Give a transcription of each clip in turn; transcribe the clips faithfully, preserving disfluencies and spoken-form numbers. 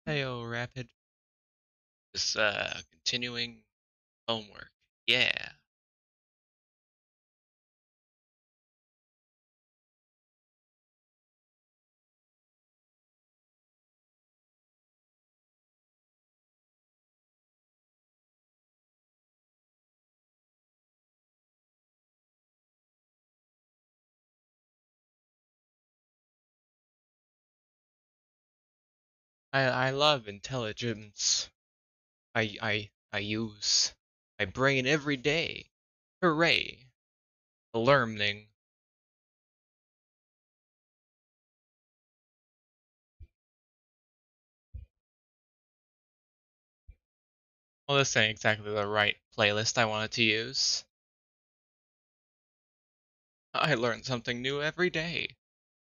Heyo, Rapid. Just uh, continuing homework. Yeah. I I love intelligence. I I I use my brain every day. Hooray! Learning. Well, this ain't exactly the right playlist I wanted to use. I learn something new every day.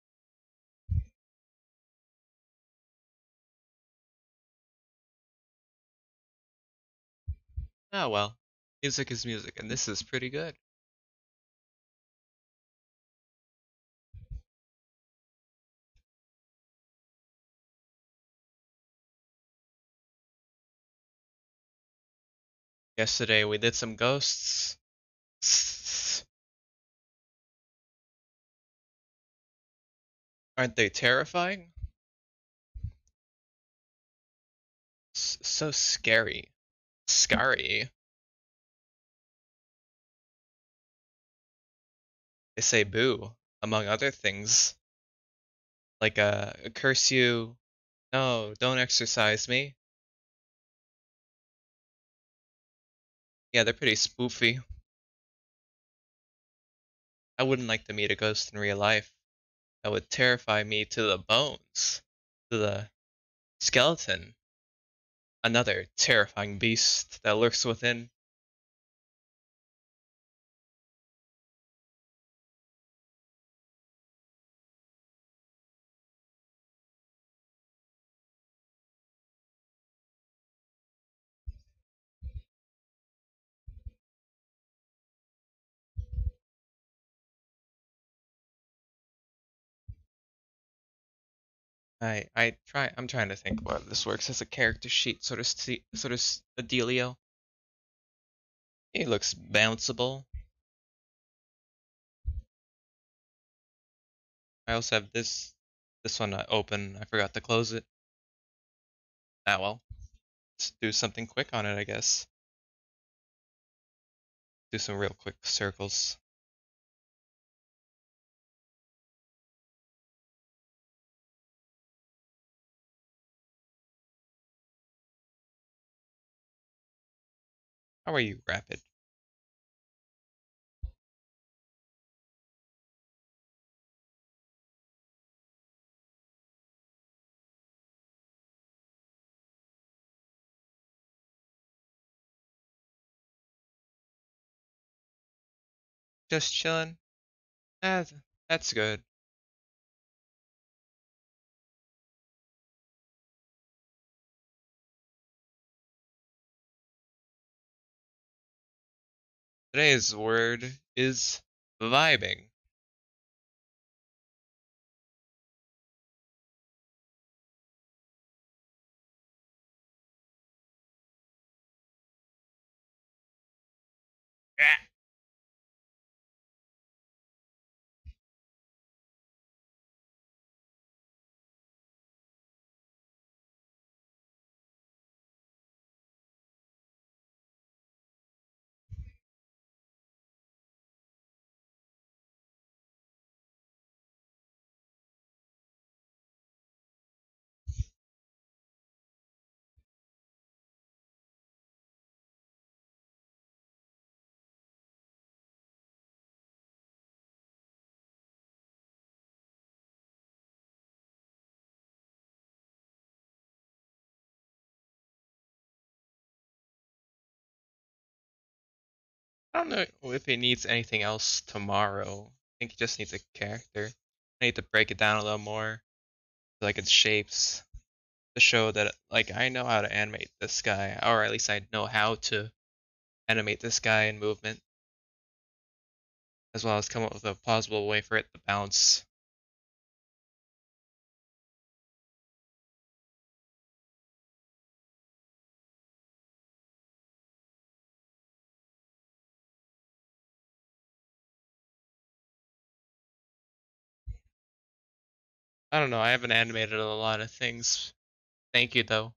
Oh well. Music is music, and this is pretty good. Yesterday we did some ghosts. Aren't they terrifying? S so scary. Scary. They say boo, among other things. Like, uh, curse you. No, don't exercise me. Yeah, they're pretty spoofy. I wouldn't like to meet a ghost in real life. That would terrify me to the bones. To the skeleton. Another terrifying beast that lurks within. I I try I'm trying to think about this works as a character sheet sort of st sort of a dealio. He looks bounceable. I also have this this one uh, open. I forgot to close it. Ah well. Let's do something quick on it, I guess. Do some real quick circles. How are you, Rapid? Just chilling? Ah, that's good. Today's word is vibing. Ah. I don't know if it needs anything else tomorrow. I think it just needs a character. I need to break it down a little more, like its shapes, to show that like I know how to animate this guy, or at least I know how to animate this guy in movement, as well as come up with a plausible way for it to bounce. I don't know. I haven't animated a lot of things. Thank you though.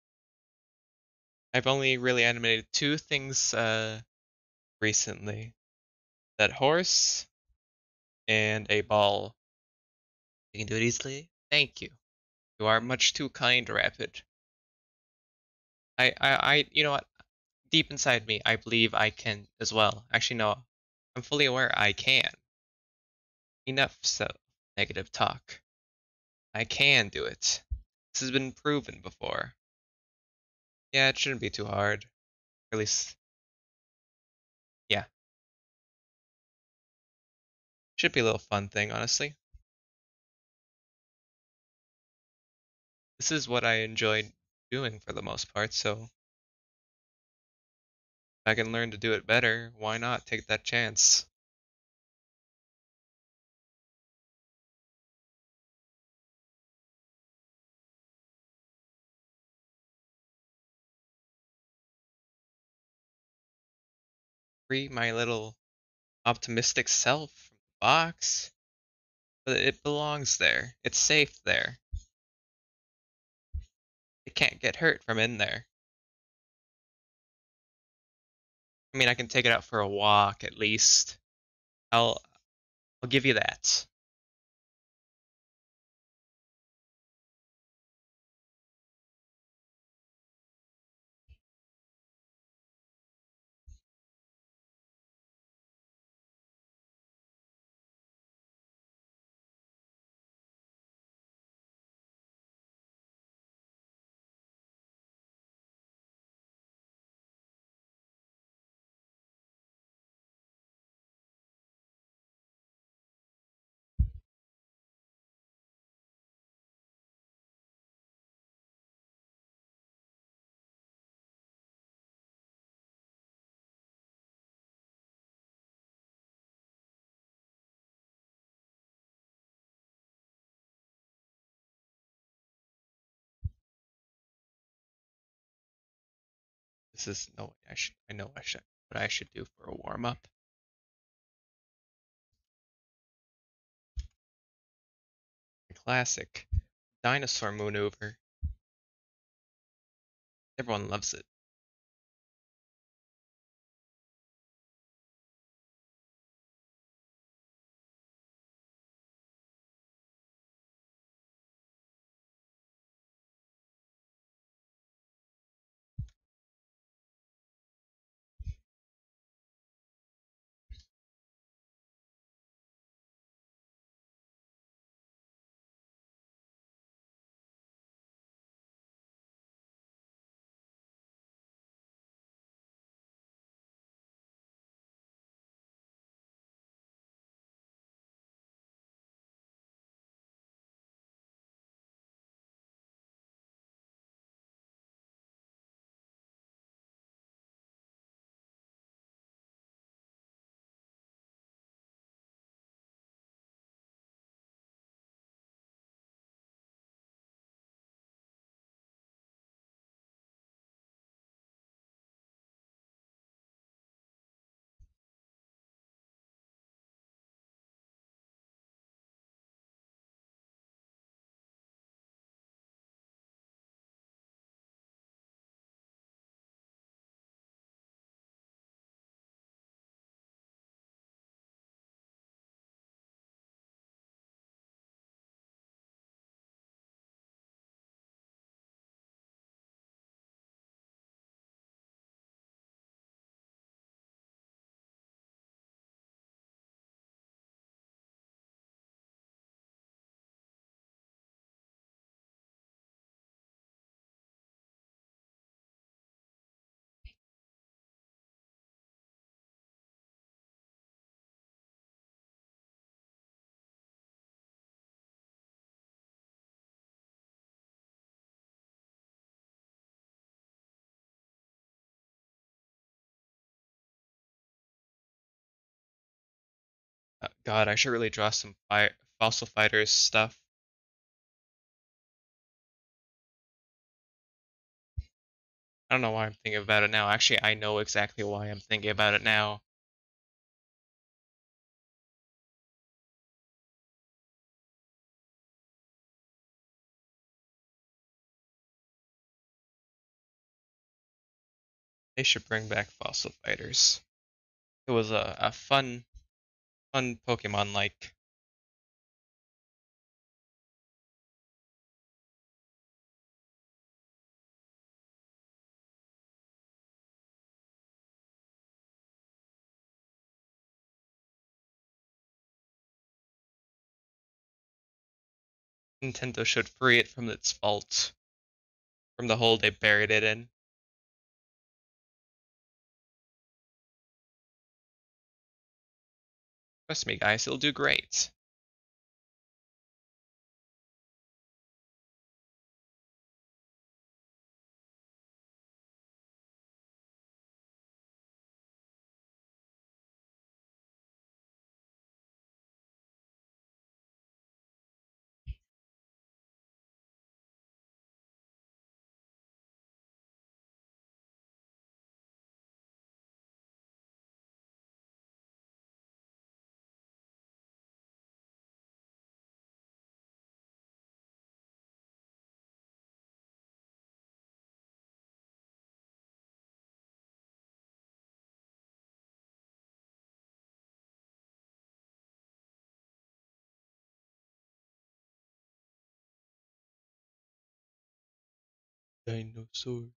I've only really animated two things uh recently. That horse and a ball. You can do it easily. Thank you. You are much too kind, Rapid. I, I, I, you know what? Deep inside me, I believe I can as well. Actually, no. I'm fully aware I can. Enough so negative talk. I can do it. This has been proven before. Yeah, it shouldn't be too hard. Or at least, yeah. Should be a little fun thing, honestly. This is what I enjoy doing for the most part, so if I can learn to do it better, why not take that chance? Free my little optimistic self from the box. But it belongs there. It's safe there. It can't get hurt from in there. I mean, I can take it out for a walk at least. I'll I'll give you that. This is no. I should. I know I should. What I should do for a warm up. Classic dinosaur maneuver. Everyone loves it. Uh, God, I should really draw some fi fossil fighters stuff. I don't know why I'm thinking about it now. Actually, I know exactly why I'm thinking about it now. They should bring back Fossil Fighters. It was a, a fun, fun Pokemon like. Nintendo should free it from its fault, from the hole they buried it in. Trust me, guys, it'll do great. Dinosaur.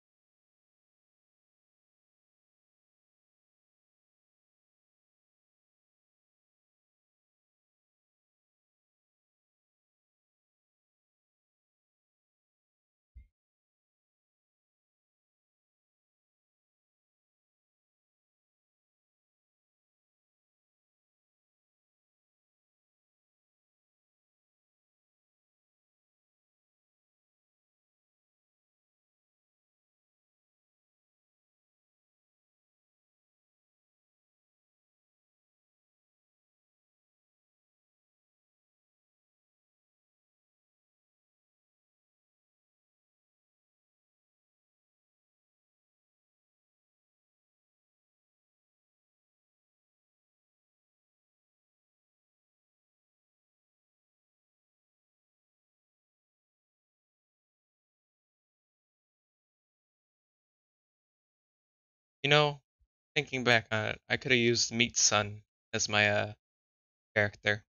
You know, thinking back on it, I could have used Meat Sun as my uh, character,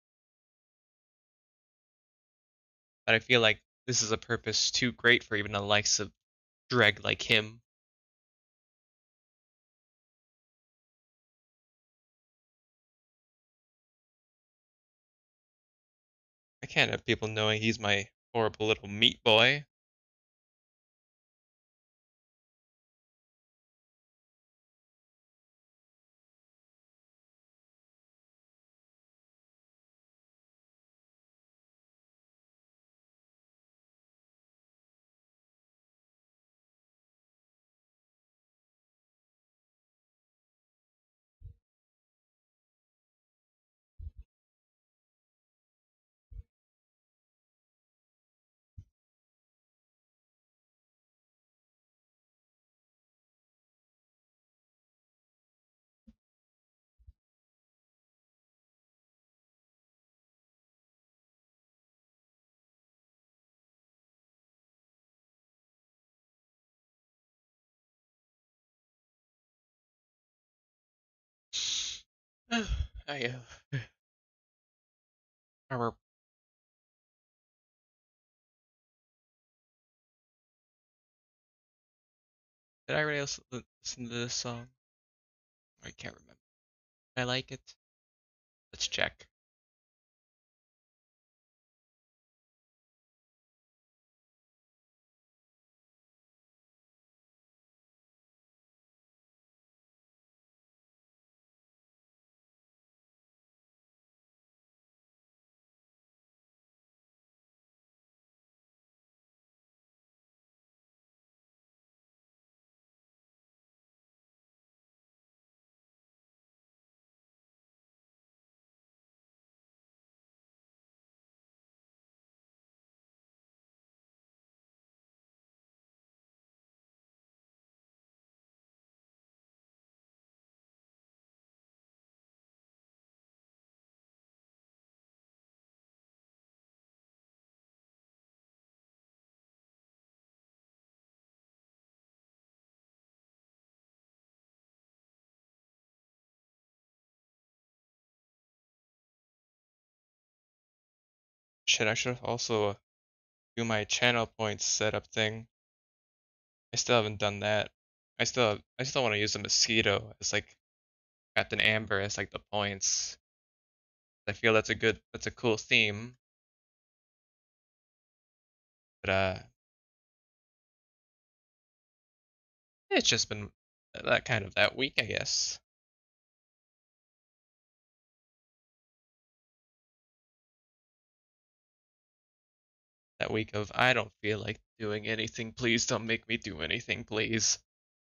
but I feel like this is a purpose too great for even the likes of Dreg like him. I can't have people knowing he's my horrible little meat boy. I uh, armor. Did I really listen listen to this song? I can't remember. I like it. Let's check. Shit, I should also do my channel points setup thing. I still haven't done that. I still I still want to use the mosquito as like Captain Amber as like the points. I feel that's a good that's a cool theme. But uh it's just been that kind of that week, I guess. That week of I don't feel like doing anything. Please don't make me do anything, please.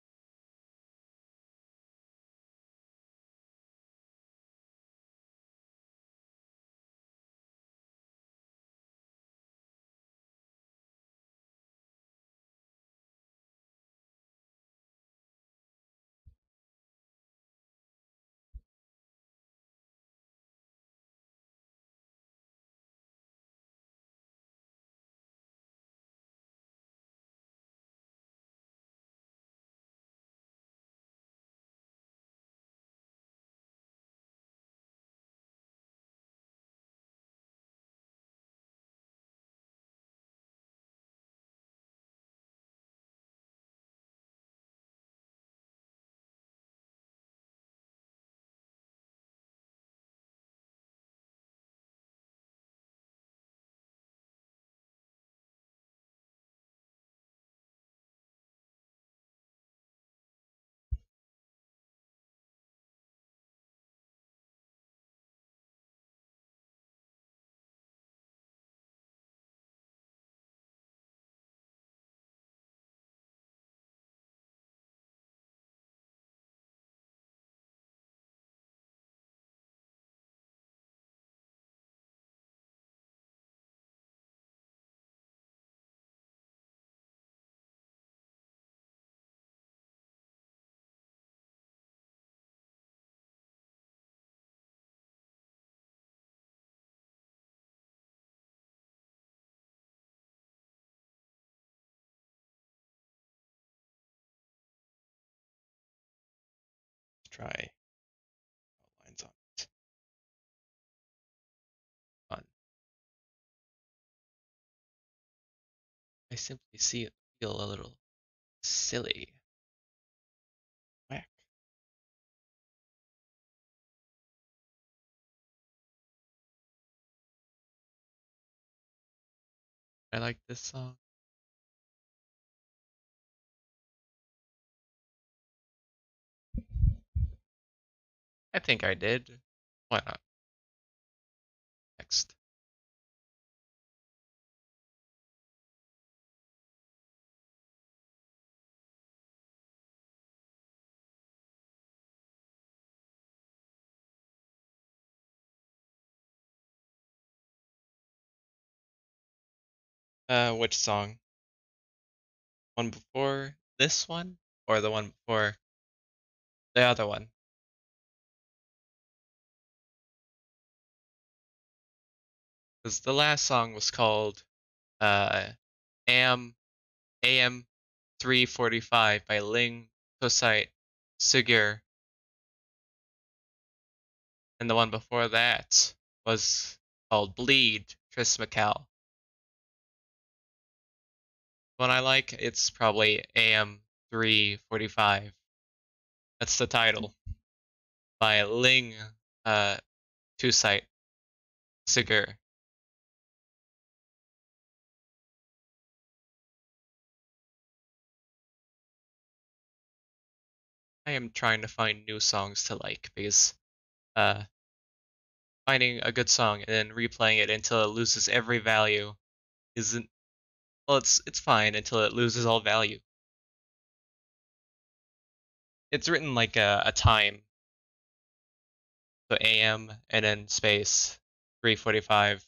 Let's try lines on it. Fun. I simply see feel a little silly. Whack. I like this song. I think I did. Why not? Next. Uh, which song? One before this one, or the one before the other one? Because the last song was called uh, AM A M three forty-five by Ling Tosite Sugur, and the one before that was called Bleed Tris McCall. One I like, it's probably A M three forty-five. That's the title by Ling uh, Tosite Sugur. I am trying to find new songs to like because uh, finding a good song and then replaying it until it loses every value isn't well. It's it's fine until it loses all value. It's written like a, a time, so A M and then space three forty-five.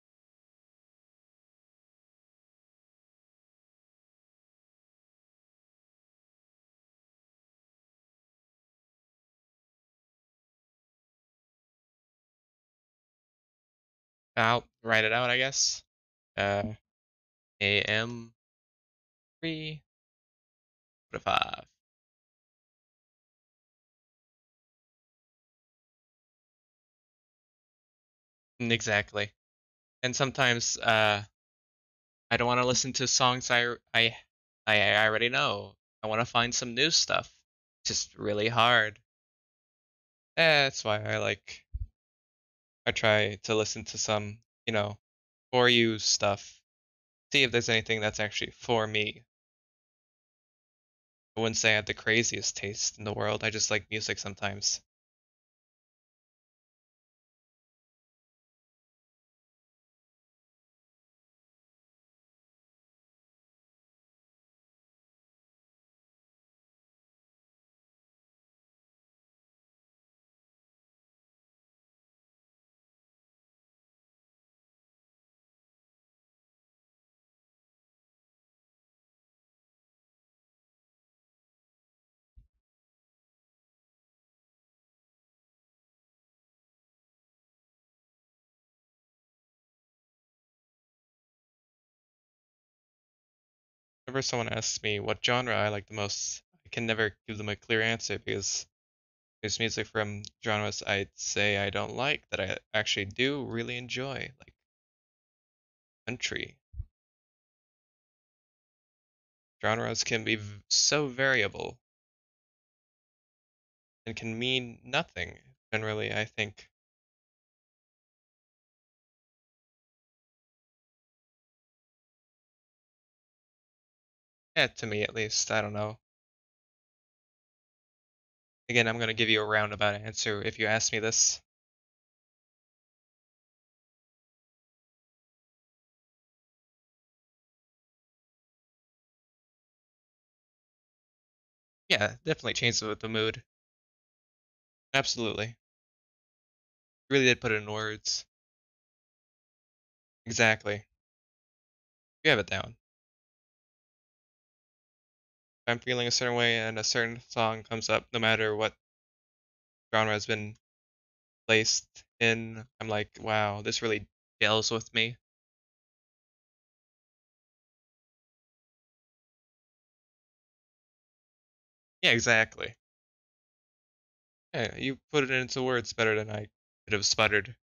I'll write it out, I guess. Uh, A M three forty-five. Exactly. And sometimes uh I don't want to listen to songs I I I, I already know. I want to find some new stuff. It's just really hard. Eh, that's why I like I try to listen to some, you know, for you stuff. See if there's anything that's actually for me. I wouldn't say I have the craziest taste in the world. I just like music sometimes. Whenever someone asks me what genre I like the most, I can never give them a clear answer because there's music from genres I'd say I don't like that I actually do really enjoy, like country. Genres can be v- so variable and can mean nothing. Generally, I think. Yeah, to me at least. I don't know. Again, I'm gonna give you a roundabout answer if you ask me this. Yeah, definitely changes with the mood. Absolutely. Really did put it in words. Exactly. You have it down. If I'm feeling a certain way and a certain song comes up, no matter what genre has been placed in, I'm like, wow, this really gels with me. Yeah, exactly. Yeah, you put it into words better than I could have sputtered.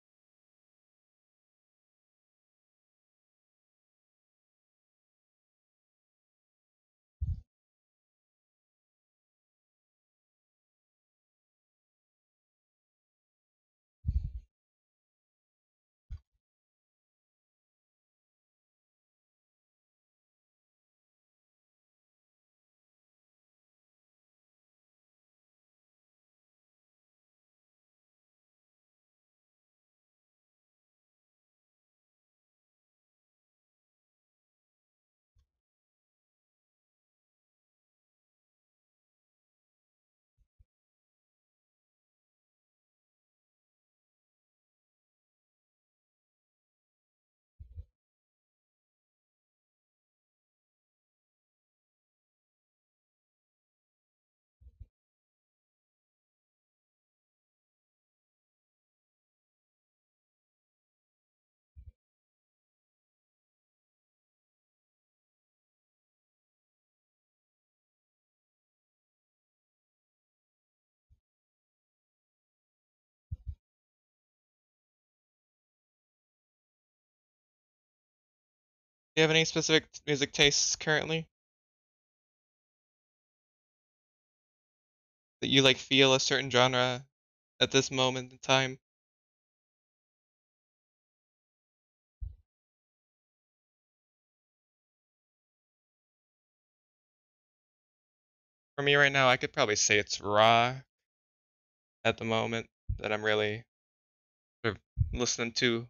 Do you have any specific music tastes currently that you like feel a certain genre at this moment in time? For me right now, I could probably say it's raw at the moment that I'm really sort of listening to.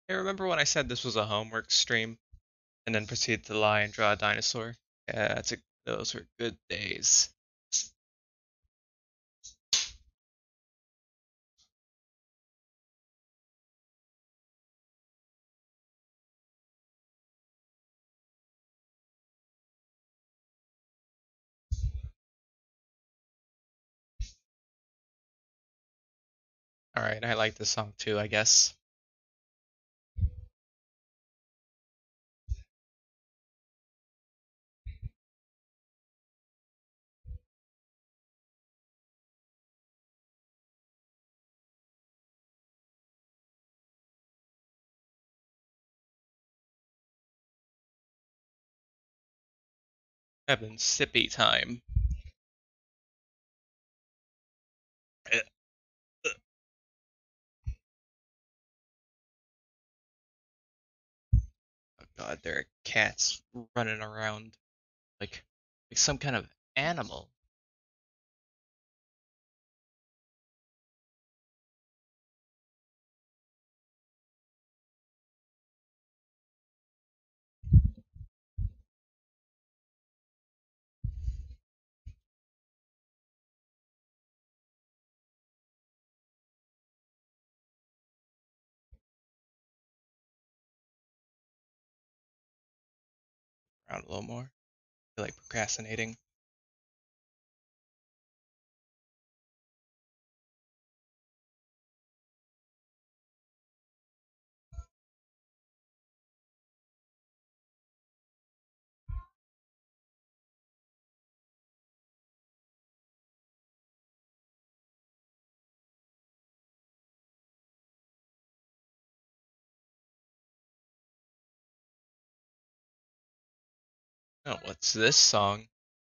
I remember when I said this was a homework stream and then proceeded to lie and draw a dinosaur. Yeah, it's a, those were good days. All right, I like this song too, I guess. Having sippy time. Eh, eh. Oh god, there are cats running around like like some kind of animal. Around a little more. I feel like procrastinating. Oh, what's this song?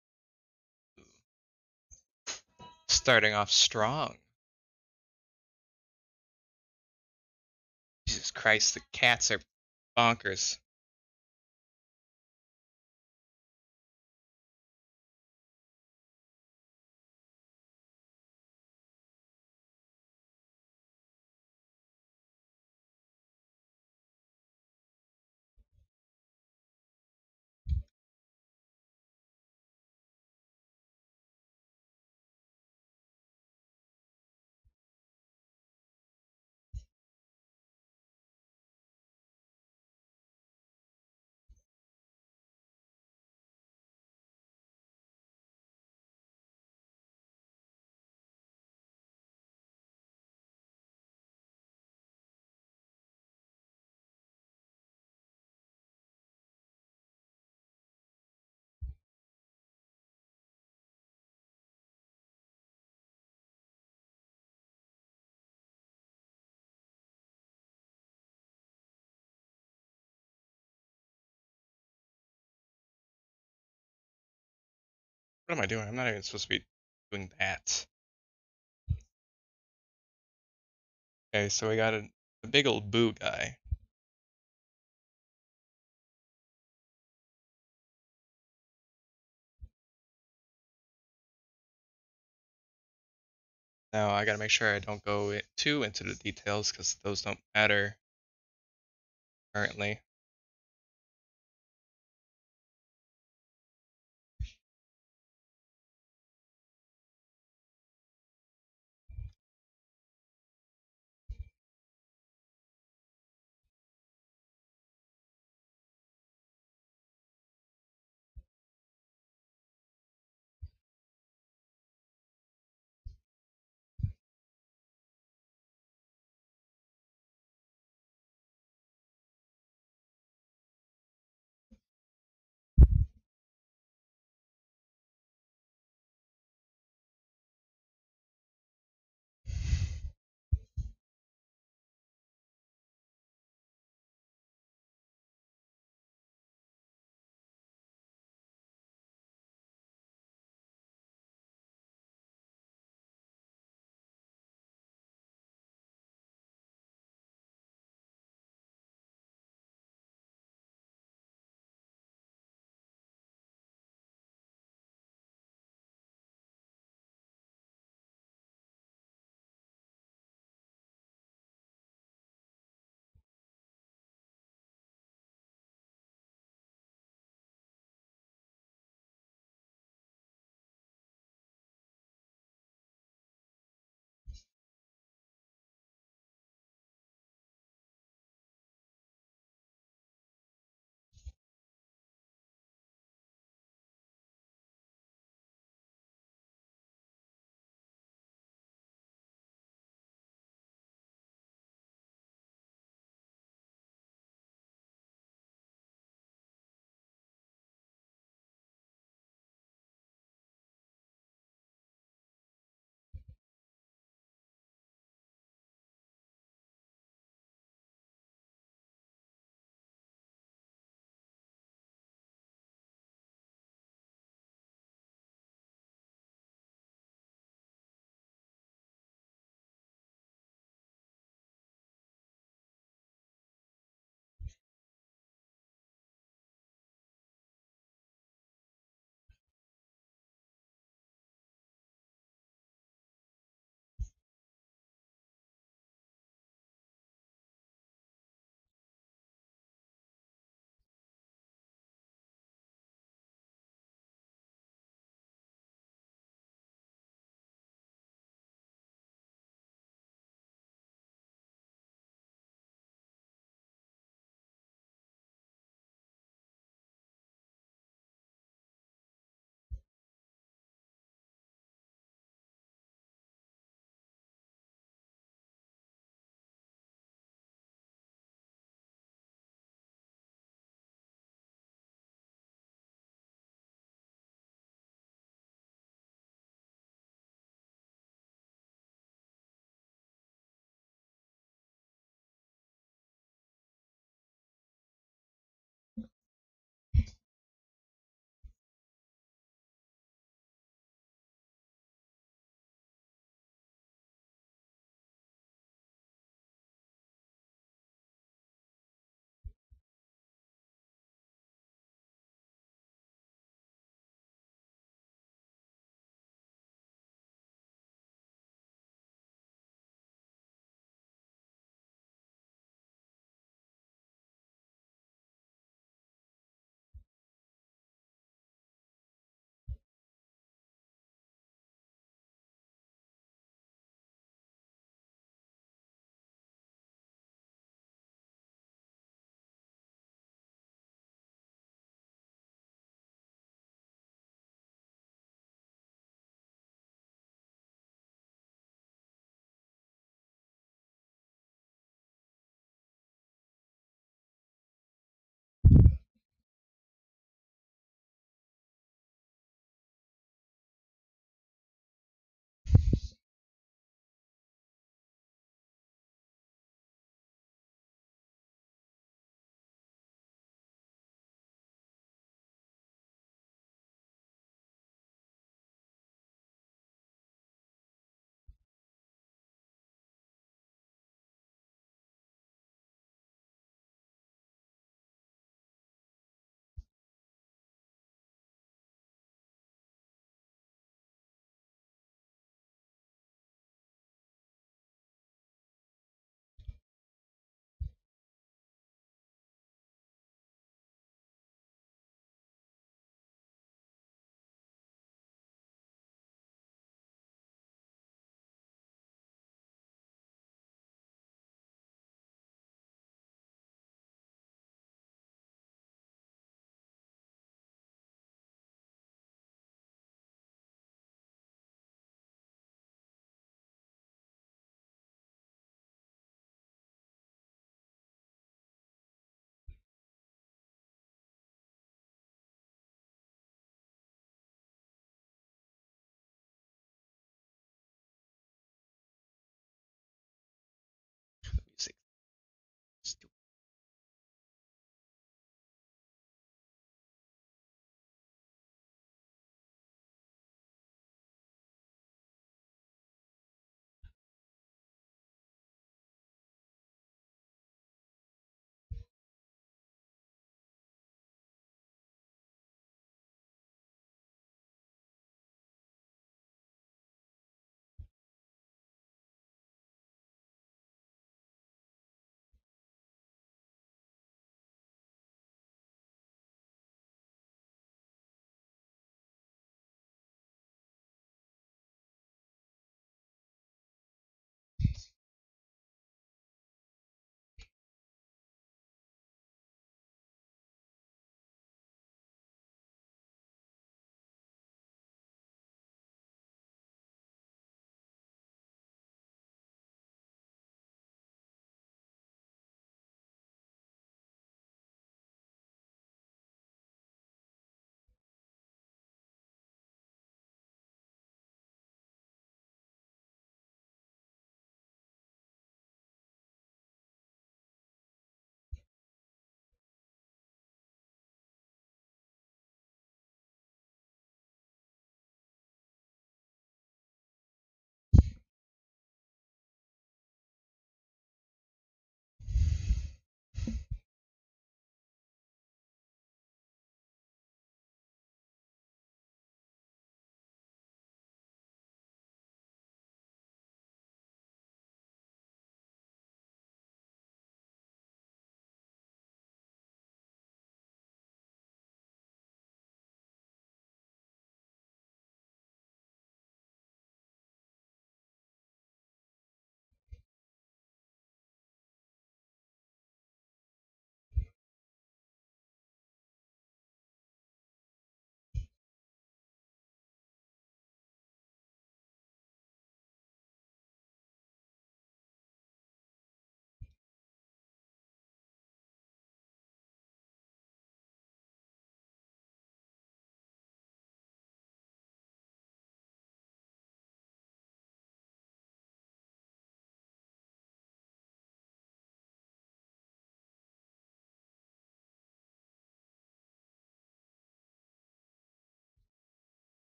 Starting off strong. Jesus Christ, the cats are bonkers. What am I doing? I'm not even supposed to be doing that. Okay, so we got a, a big old boo guy. Now I gotta make sure I don't go it too into the details because those don't matter currently.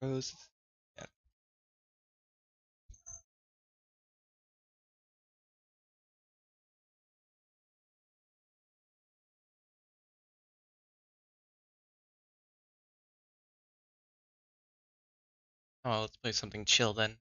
Rose. Yeah. Oh, let's play something chill then.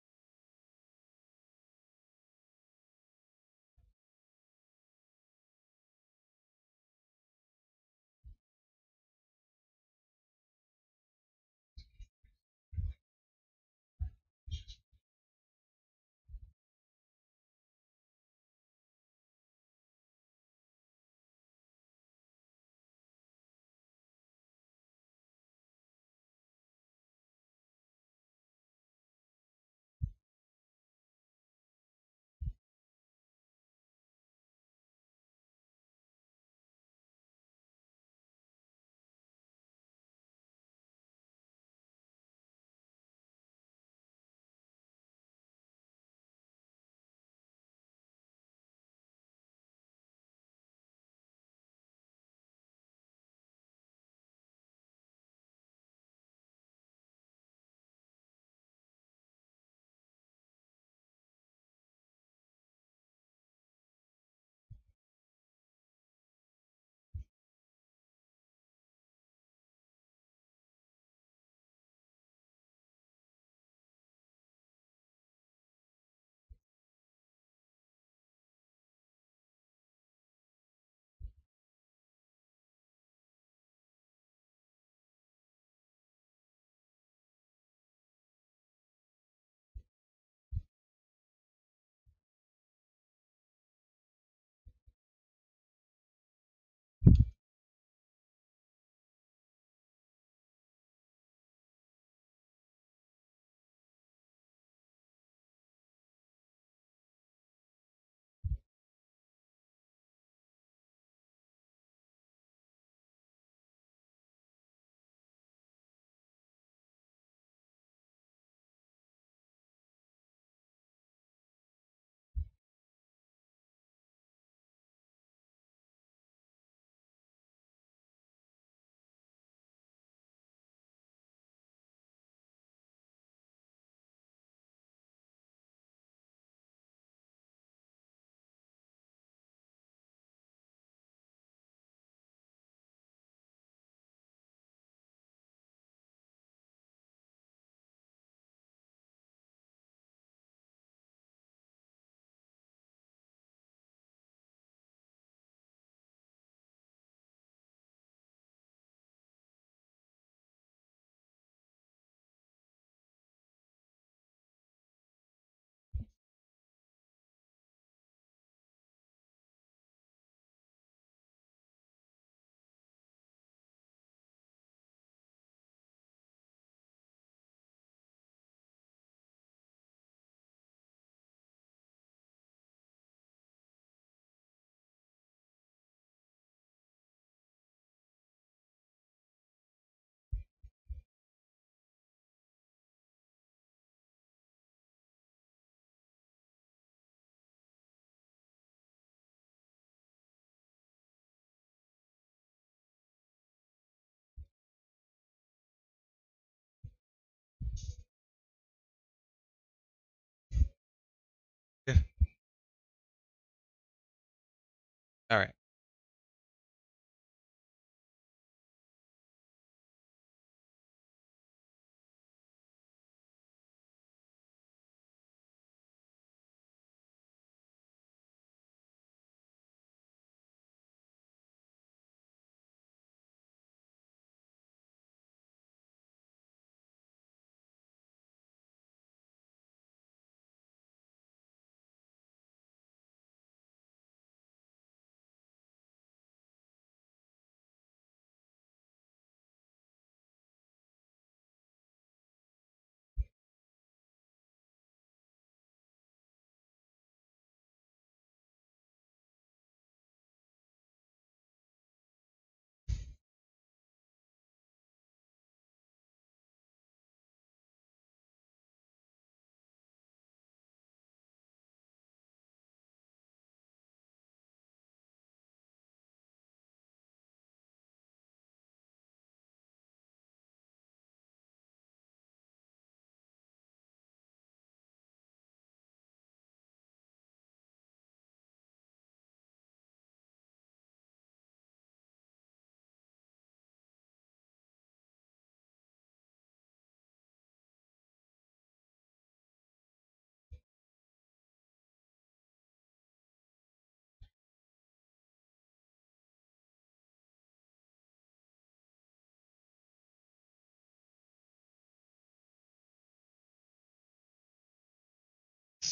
All right.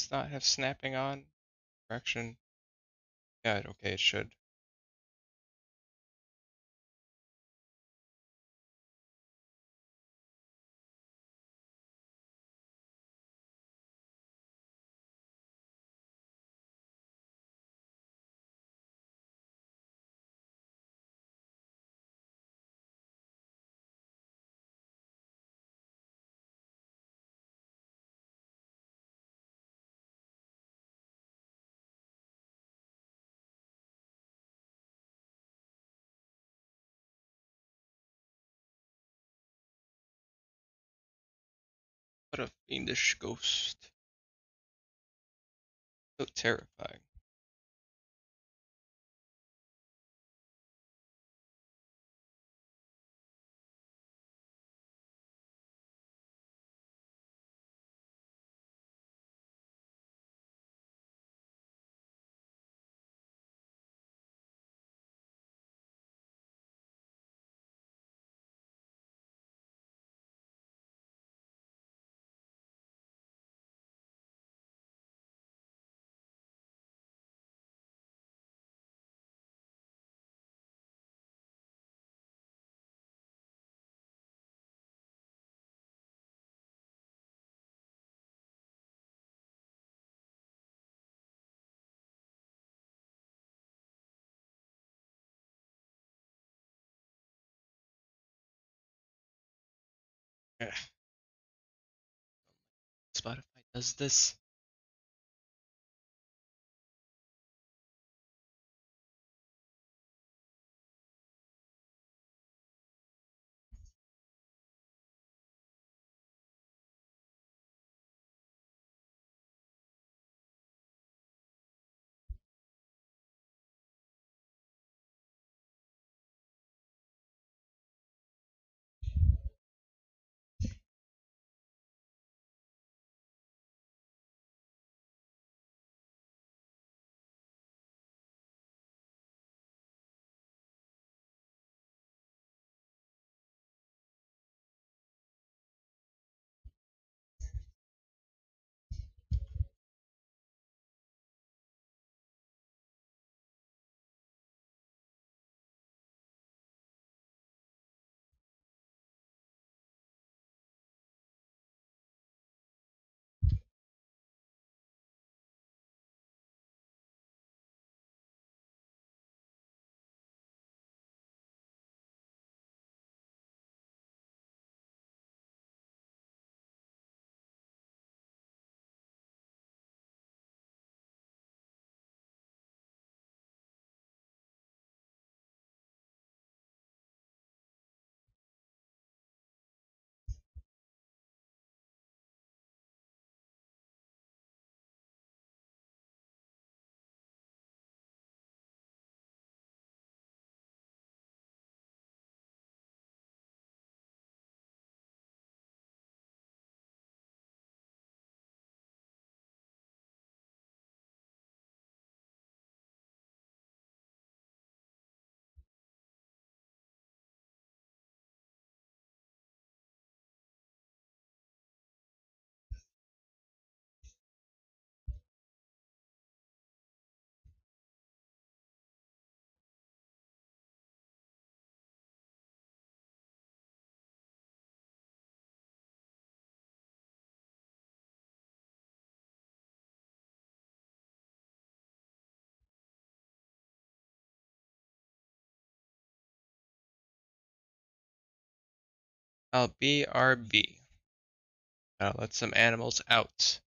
this not have snapping on? Correction. Yeah, okay, it should. What a fiendish ghost. So terrifying. Ugh. Spotify does this. I'll B R B. I'll let some animals out.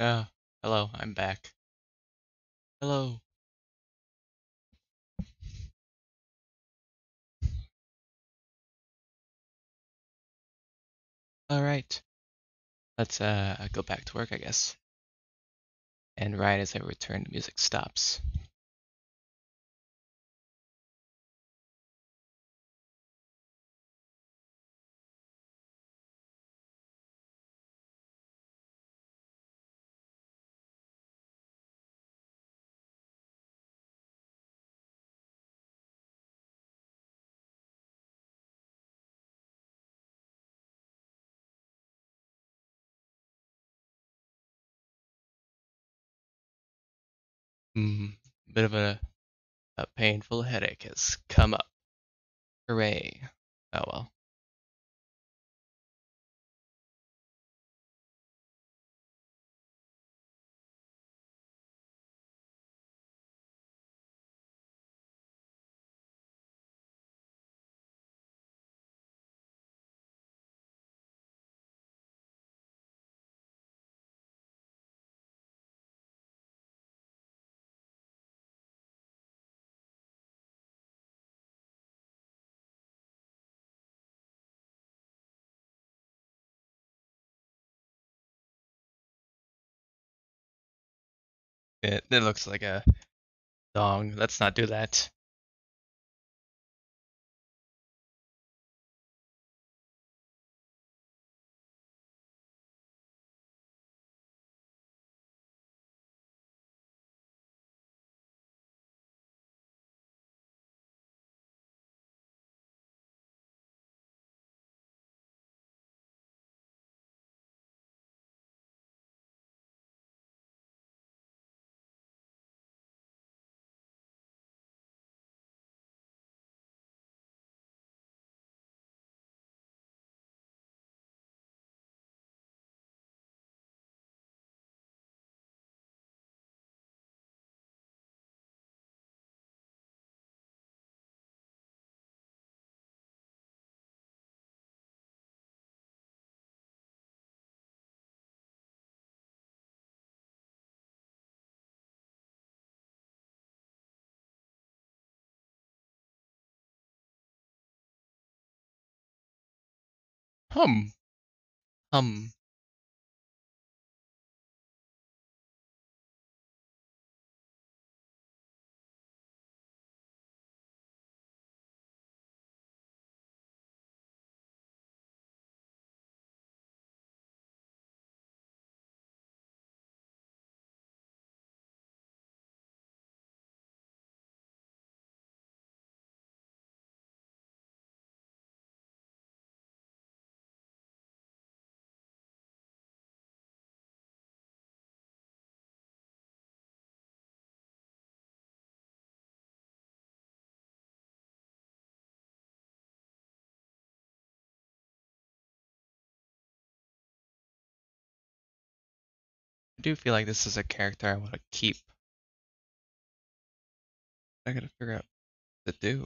Oh, hello, I'm back. Hello. All right. Let's uh go back to work, I guess. And right as I return, the music stops. Hmm. Bit of a, a painful headache has come up. Hooray. Oh well. It, it looks like a song. Let's not do that. Hum. Hum. I do feel like this is a character I want to keep. I gotta figure out what to do.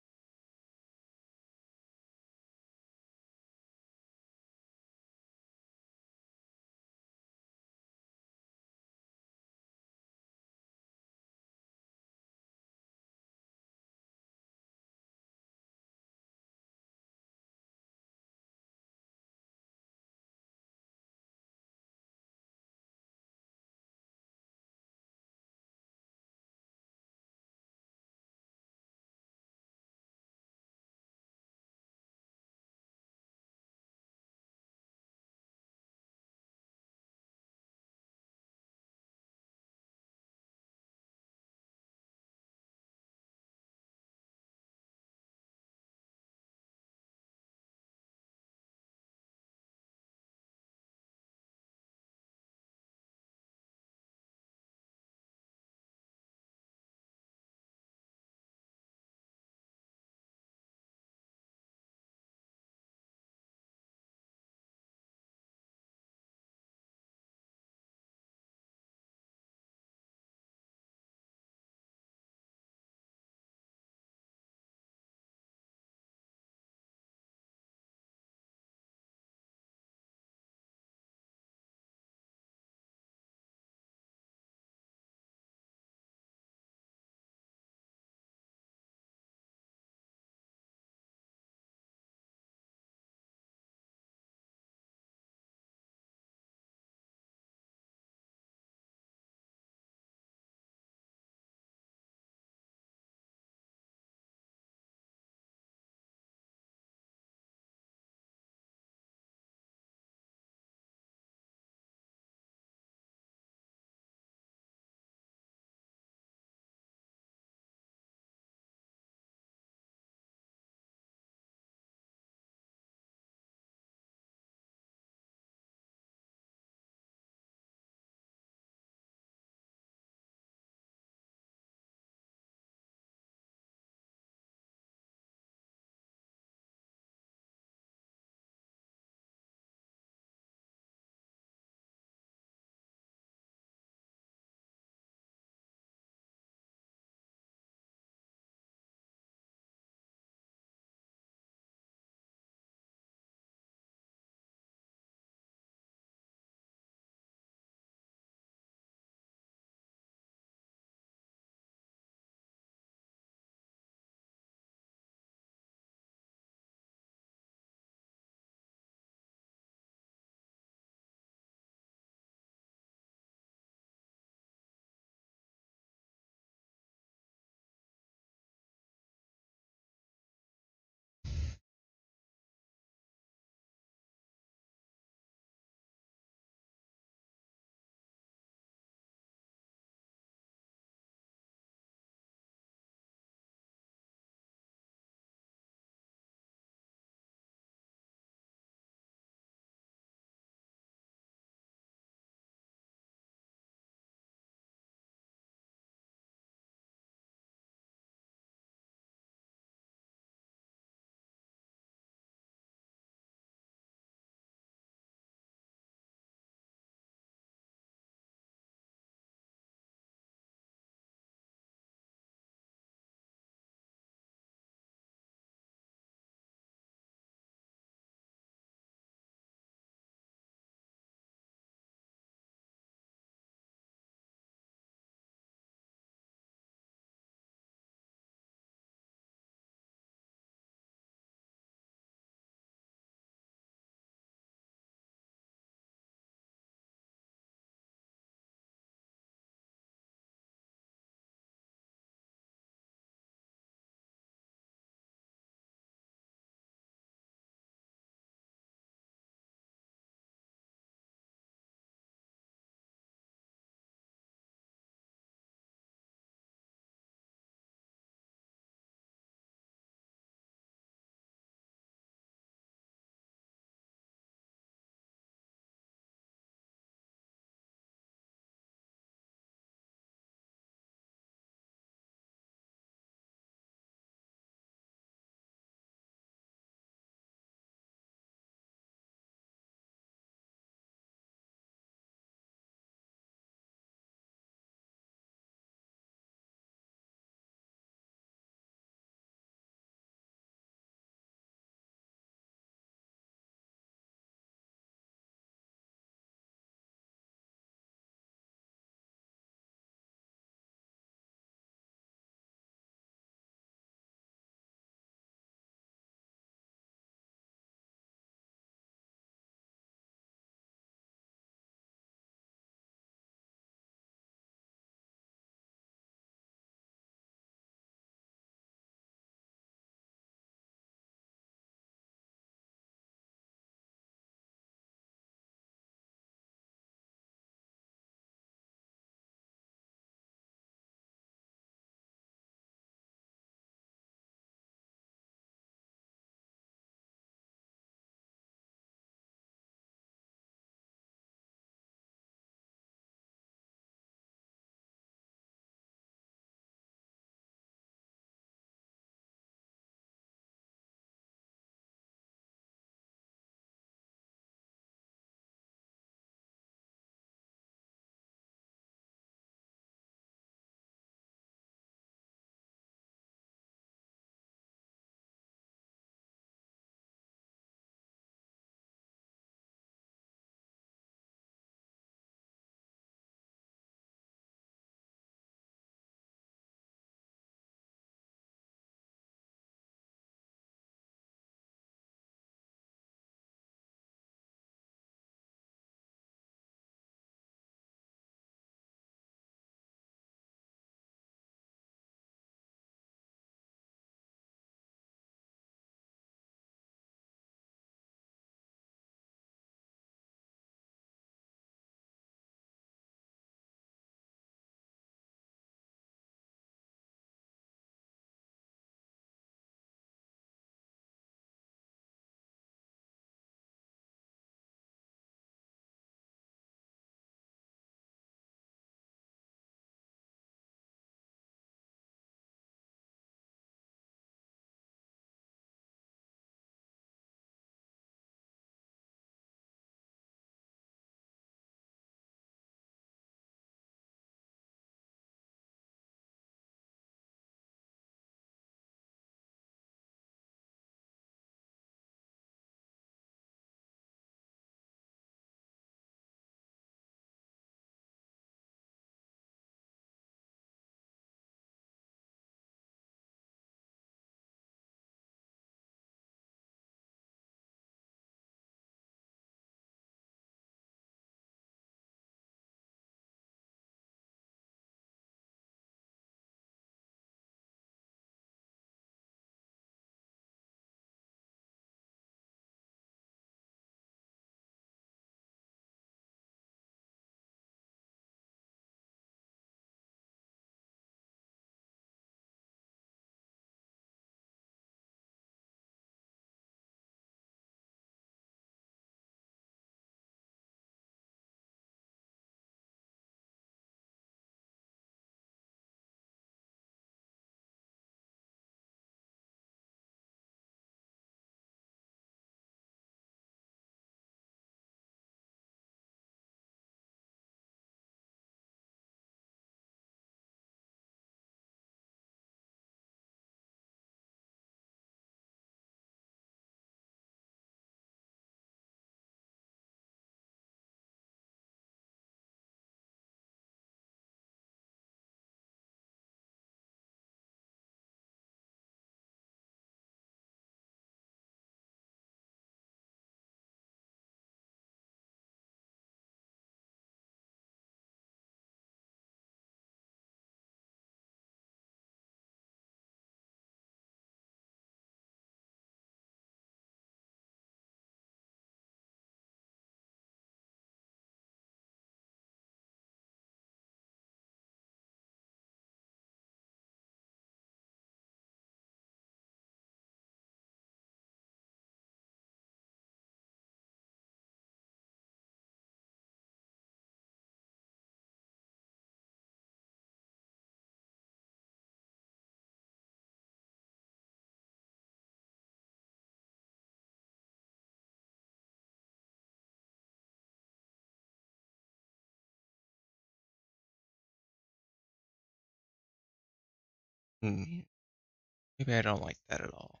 Hmm, maybe I don't like that at all.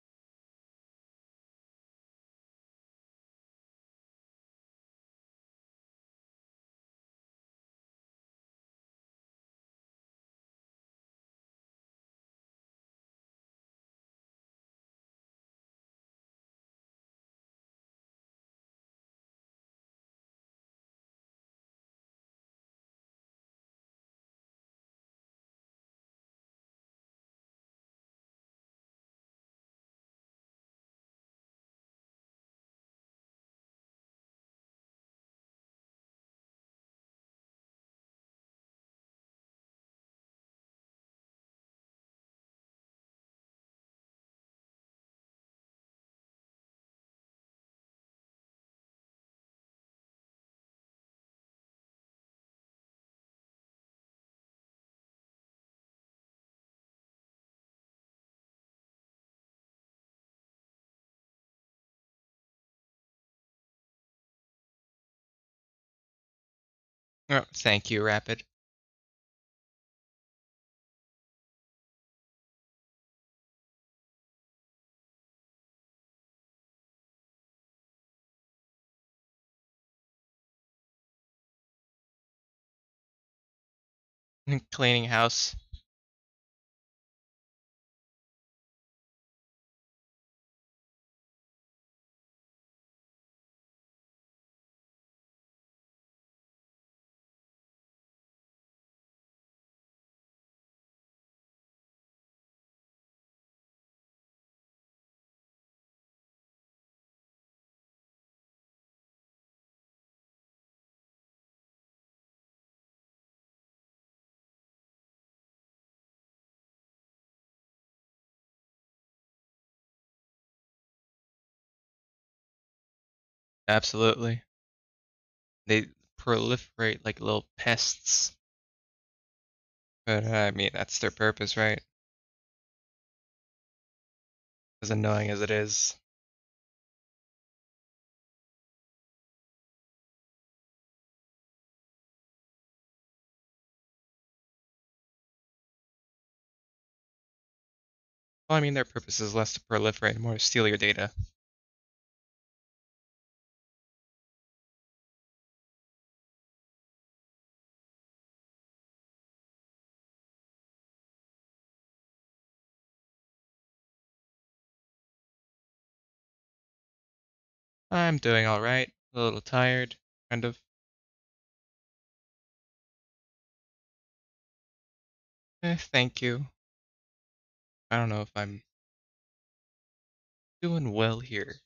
Oh, thank you, Rapid. Cleaning house. Absolutely. They proliferate like little pests. But uh, I mean, that's their purpose, right? As annoying as it is. Well, I mean, their purpose is less to proliferate, more to steal your data. I'm doing alright. A little tired, kind of. Eh, thank you. I don't know if I'm doing well here.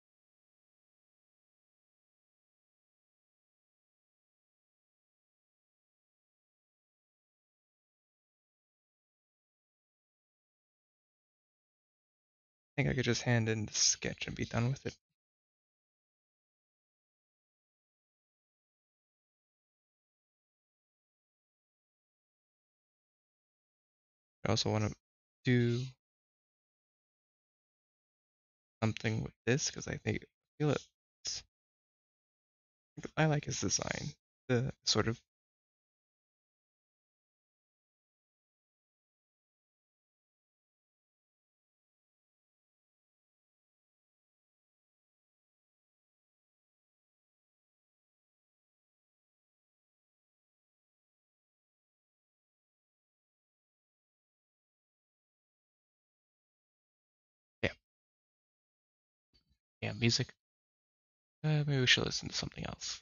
I think I could just hand in the sketch and be done with it. I also want to do something with this because I think I feel it. I like his design. The sort of yeah, yeah, music. Uh, maybe we should listen to something else.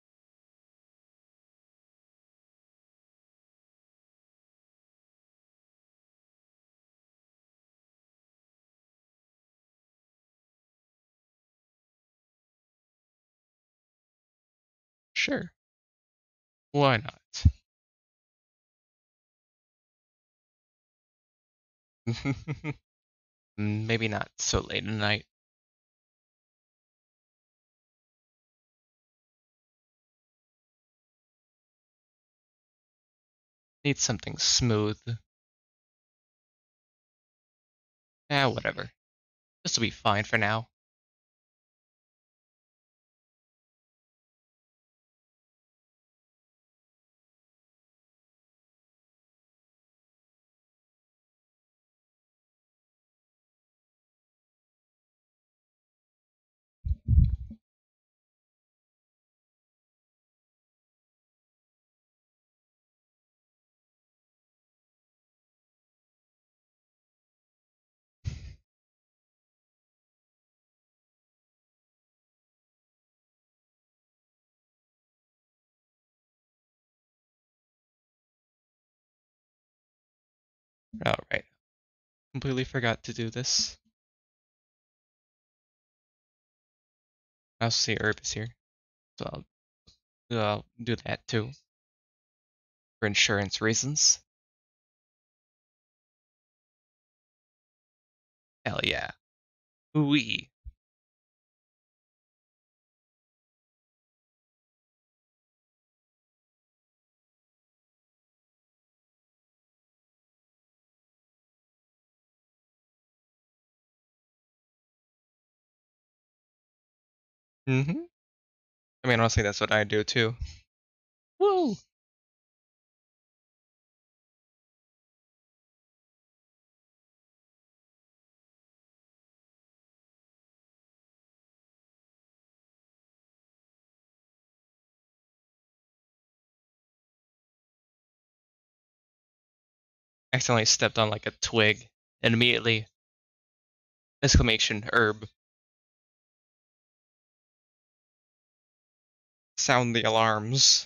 Sure, why not? Maybe not so late at night. Need something smooth. Eh, whatever. This will be fine for now. Alright. Completely forgot to do this. I also see Herb is here. So I'll, I'll do that too. For insurance reasons. Hell yeah. Ooh-wee. Mm-hmm. I mean, honestly, that's what I do too. Woo! Accidentally stepped on like a twig and immediately exclamation herb. Sound the alarms.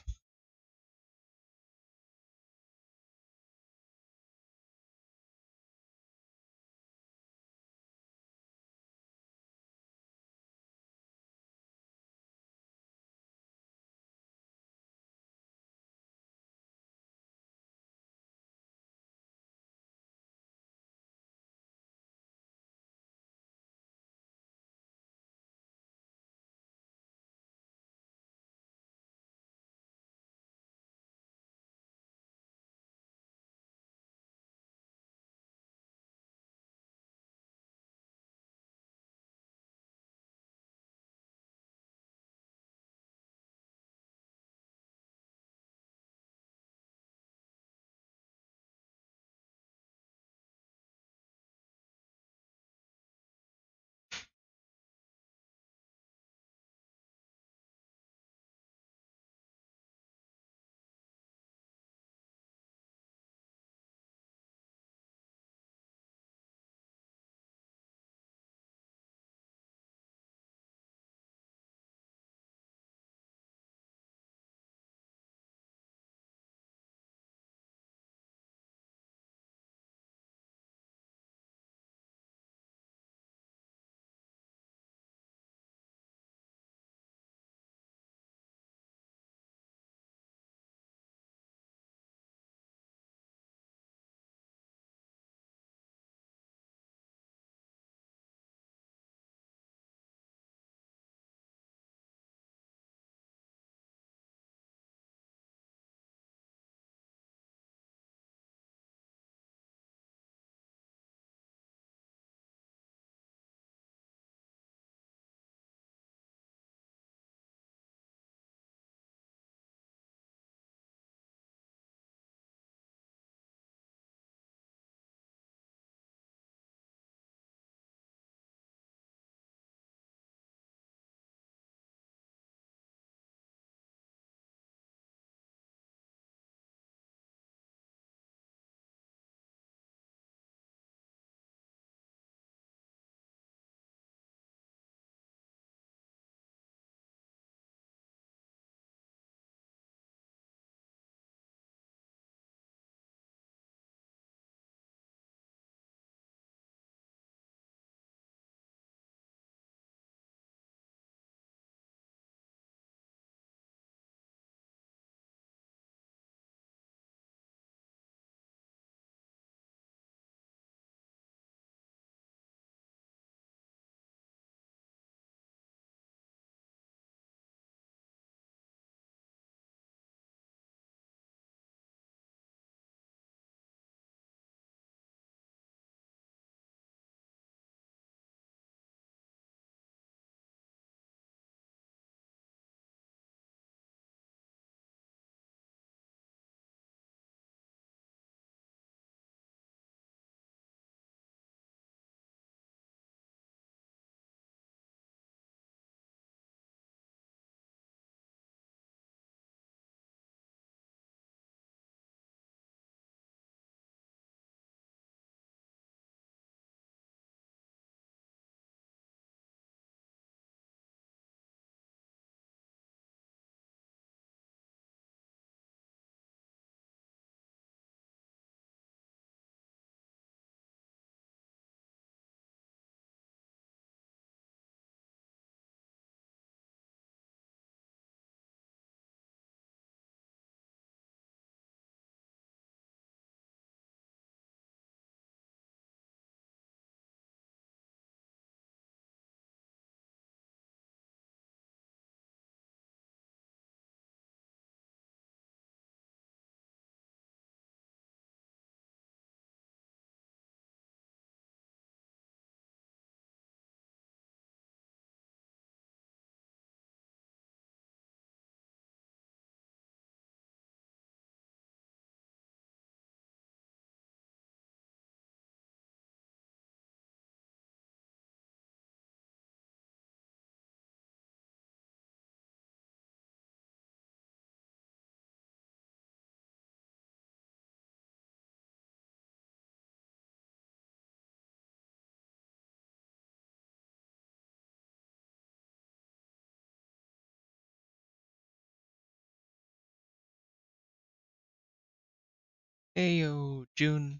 Hey yo, June.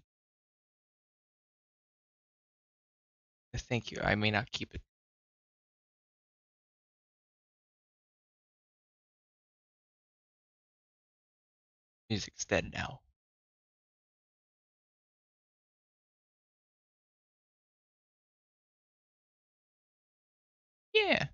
Thank you. I may not keep it. Music's dead now. Yeah.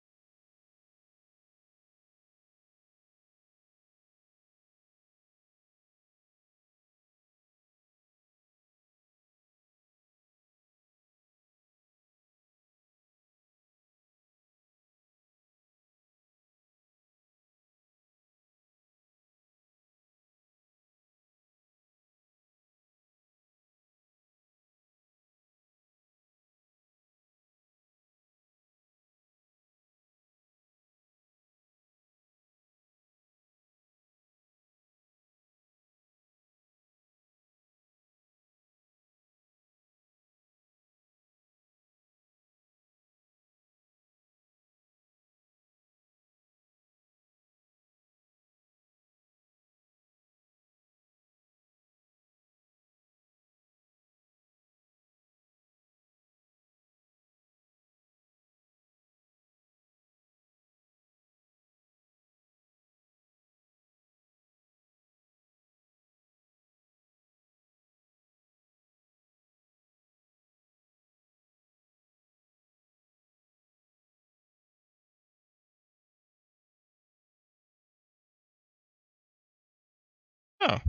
Oh.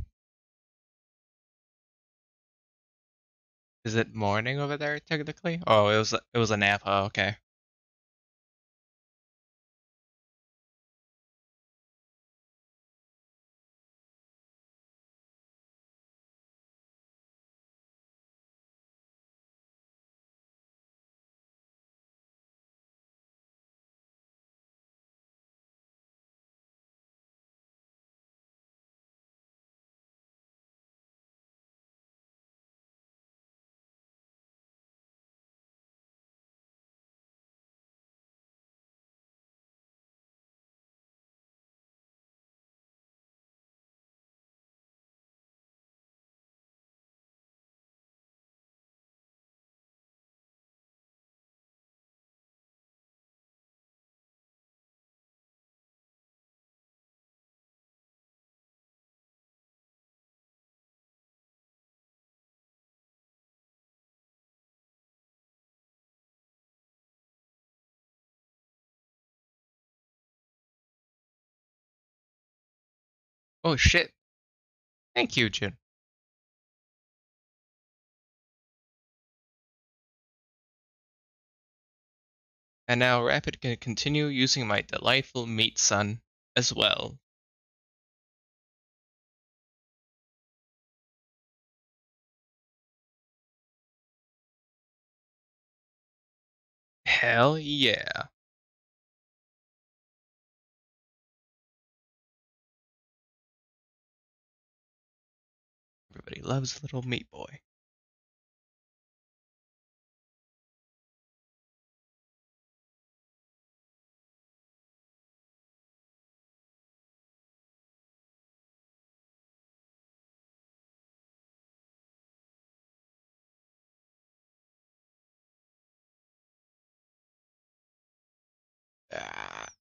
Is it morning over there technically? Oh, it was it was a nap. Oh, okay. Oh shit. Thank you, June. And now Rapid can continue using my delightful meat sun as well. Hell yeah. Everybody loves little meat boy. Ah.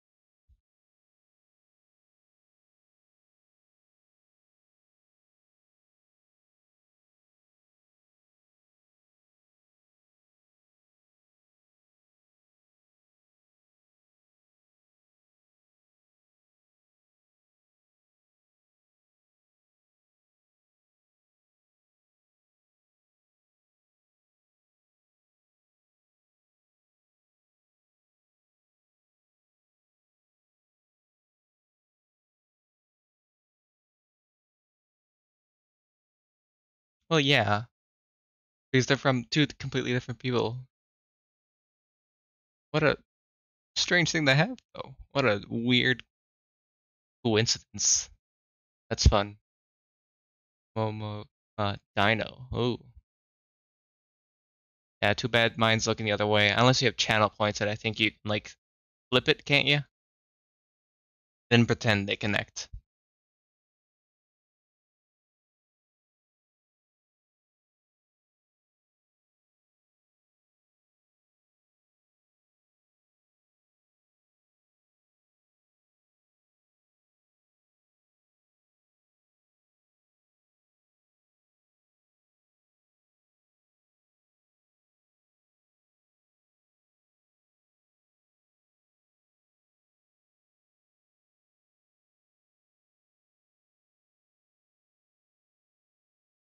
Well, yeah, because they're from two completely different people. What a strange thing to have, though. What a weird coincidence. That's fun. Momo, uh, Dino. Ooh. Yeah, too bad mine's looking the other way. Unless you have channel points that I think you can, like, flip it, can't you? Then pretend they connect.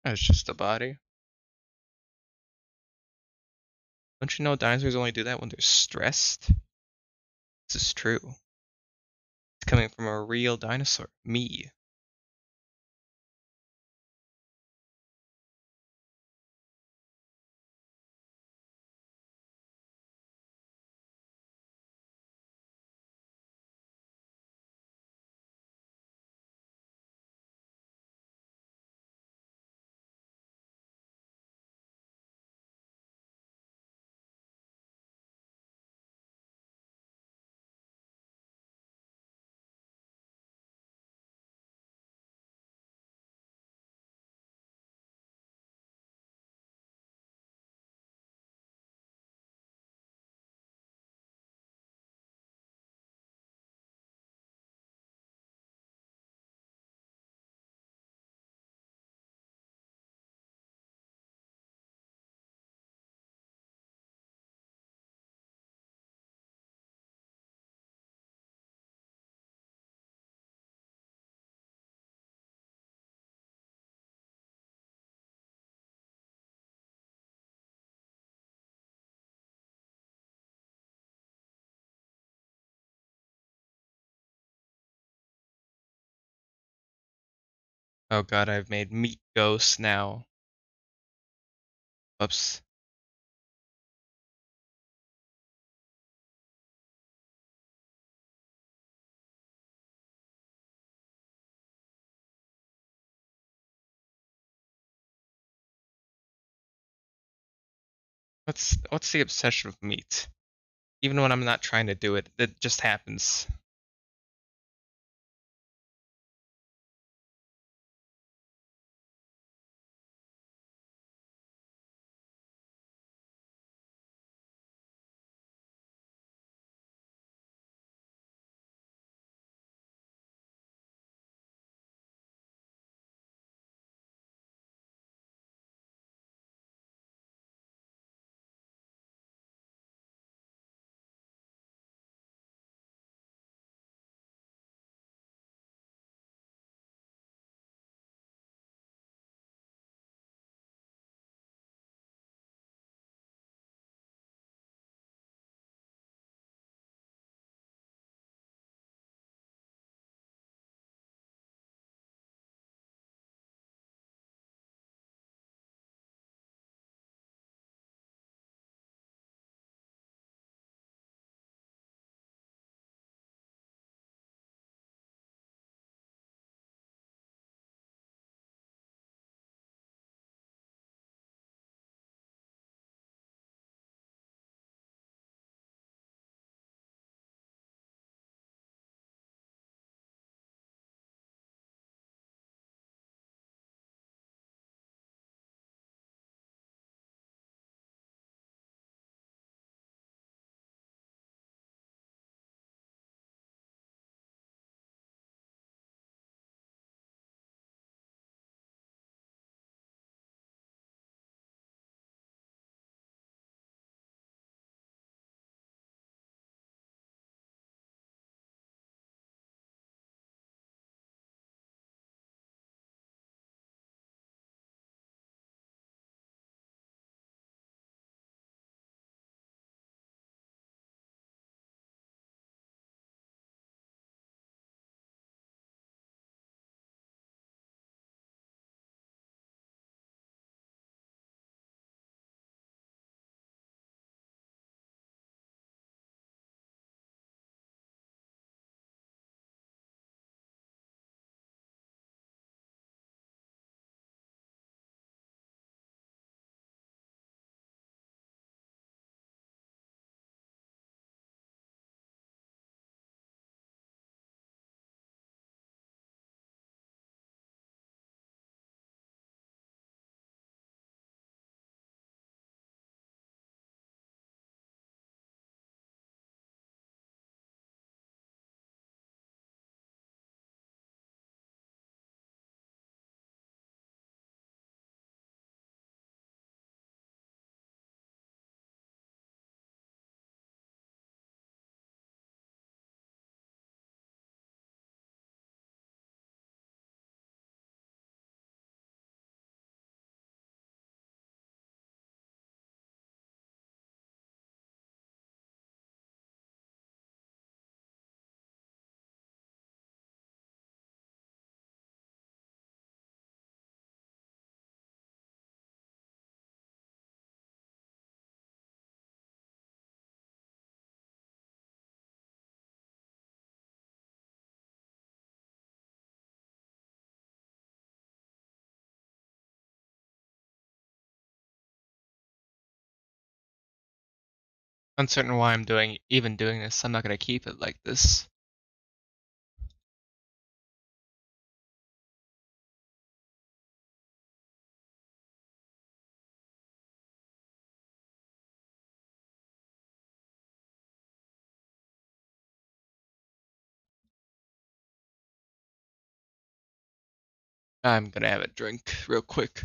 It's just a body. Don't you know dinosaurs only do that when they're stressed? This is true. It's coming from a real dinosaur, me. Oh god, I've made meat ghosts now. Whoops. What's what's the obsession with meat? Even when I'm not trying to do it, it just happens. uncertain why I'm doing even doing this. I'm not gonna keep it like this. I'm gonna have a drink real quick.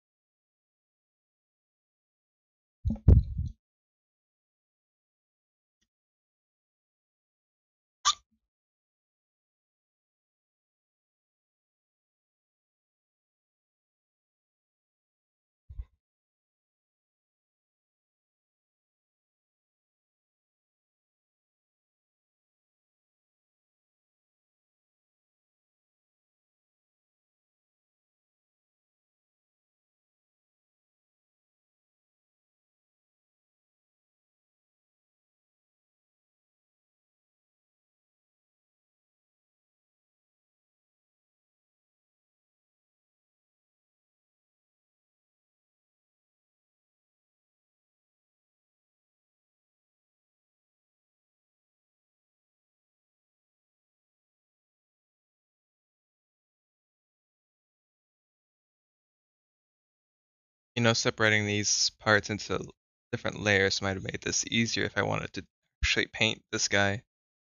You know, separating these parts into different layers might have made this easier if I wanted to actually paint this guy.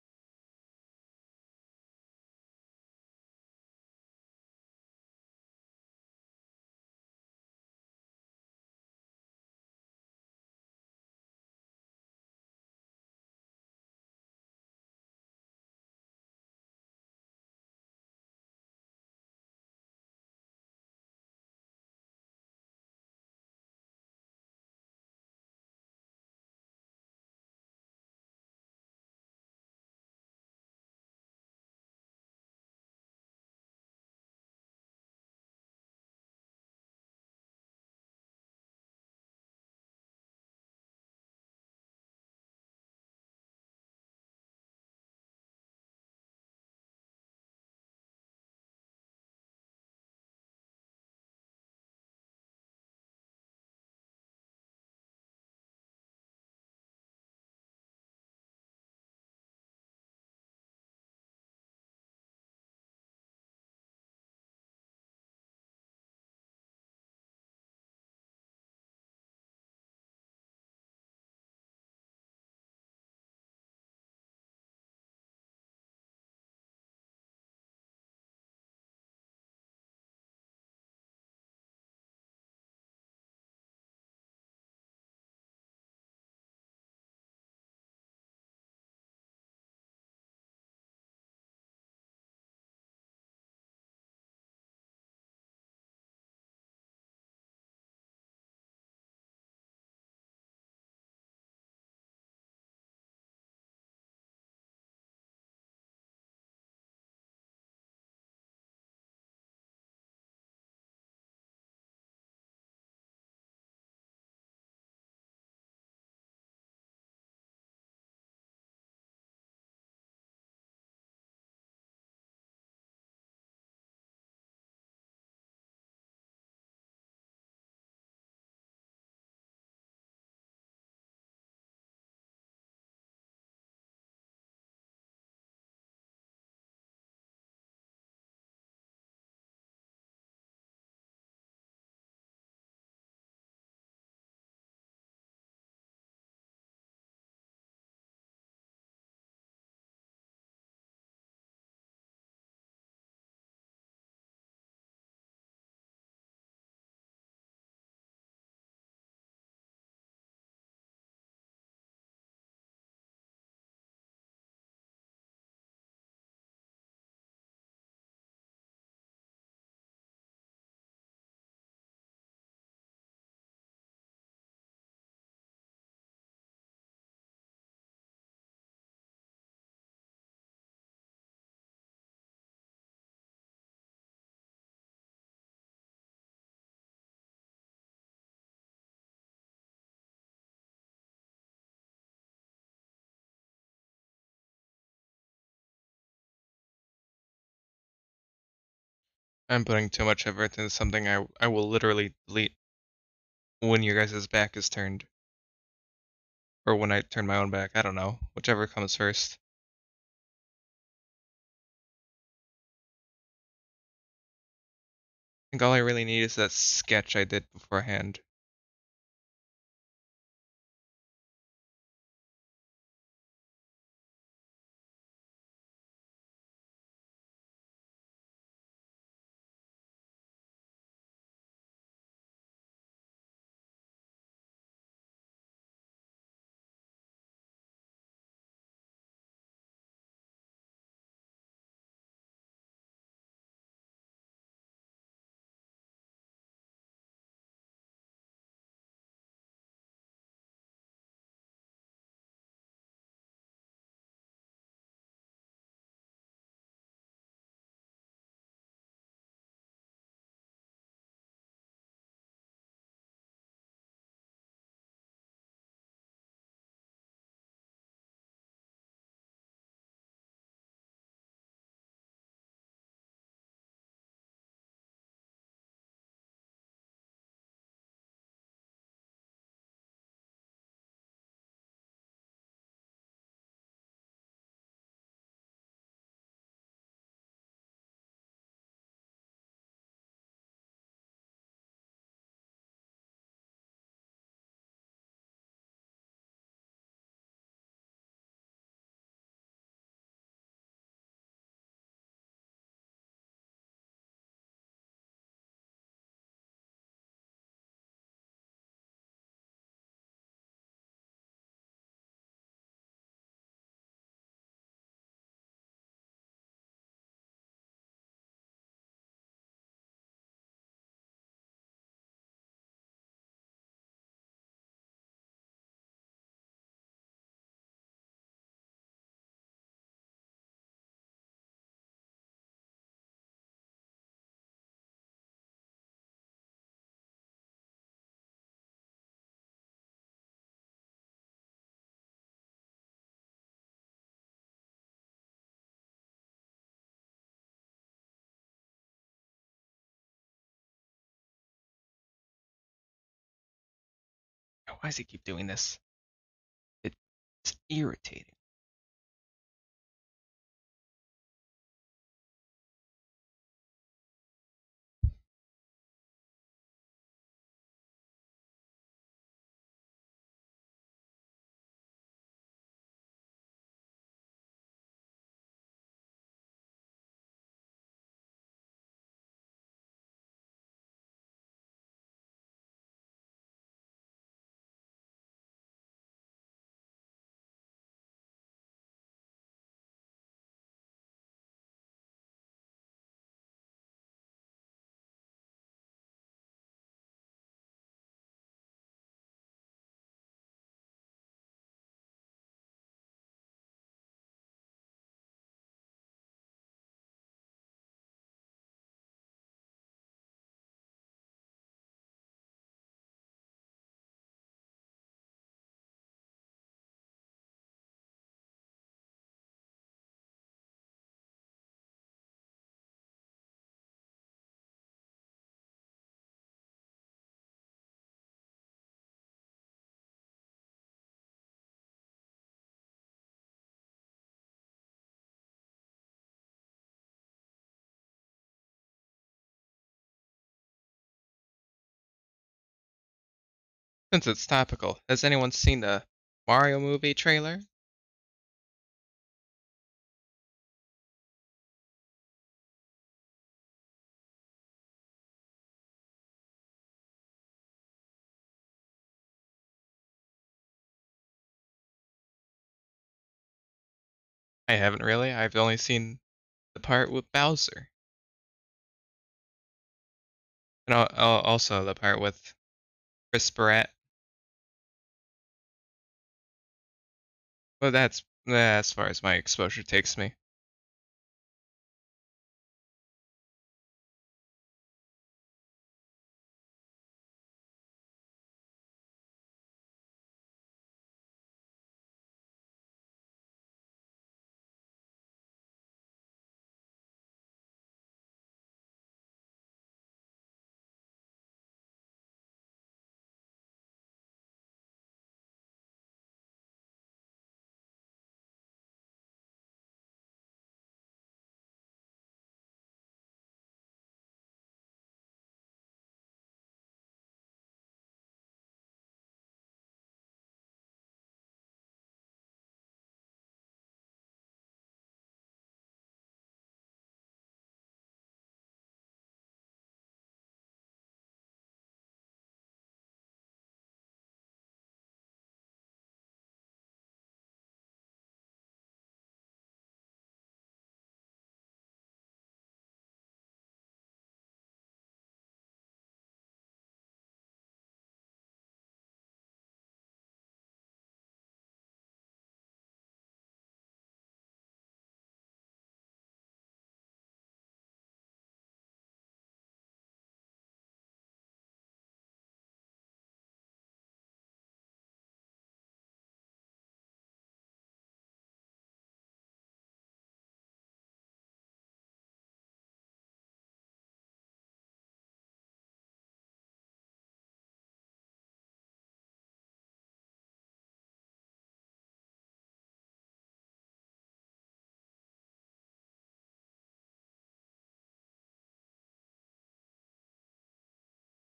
I'm putting too much effort into something I I will literally delete when your guys' back is turned. or when I turn my own back. I don't know, whichever comes first. I think all I really need is that sketch I did beforehand. Why does he keep doing this? It's irritating. Since it's topical, has anyone seen the Mario movie trailer? I haven't really. I've only seen the part with Bowser. And al- al- also the part with Chris Pratt. But that's eh, as far as my exposure takes me.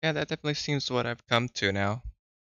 Yeah, that definitely seems what I've come to now.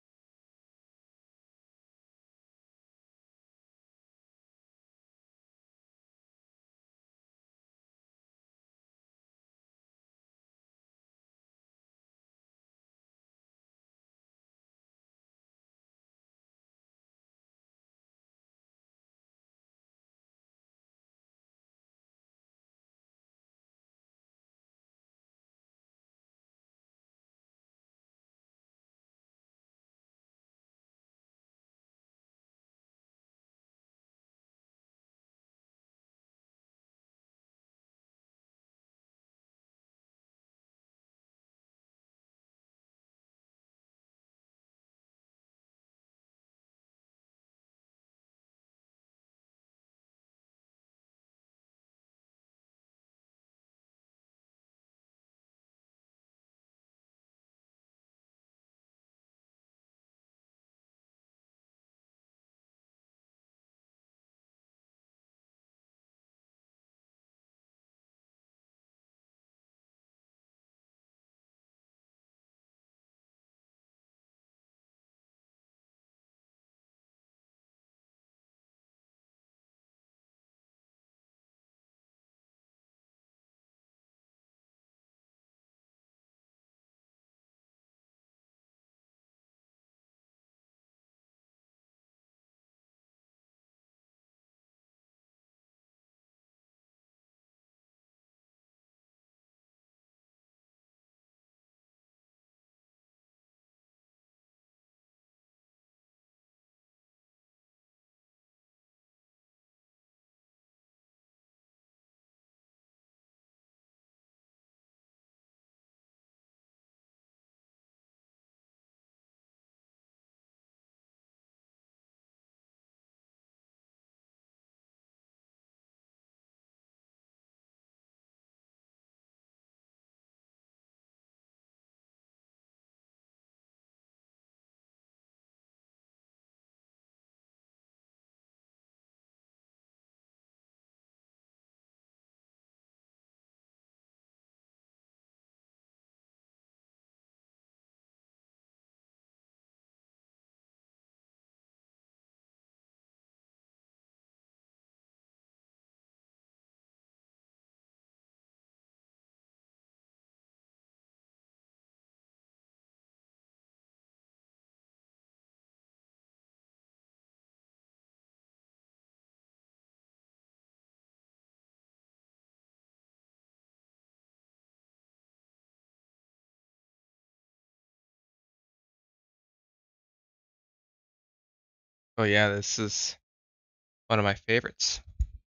Oh yeah, this is one of my favorites.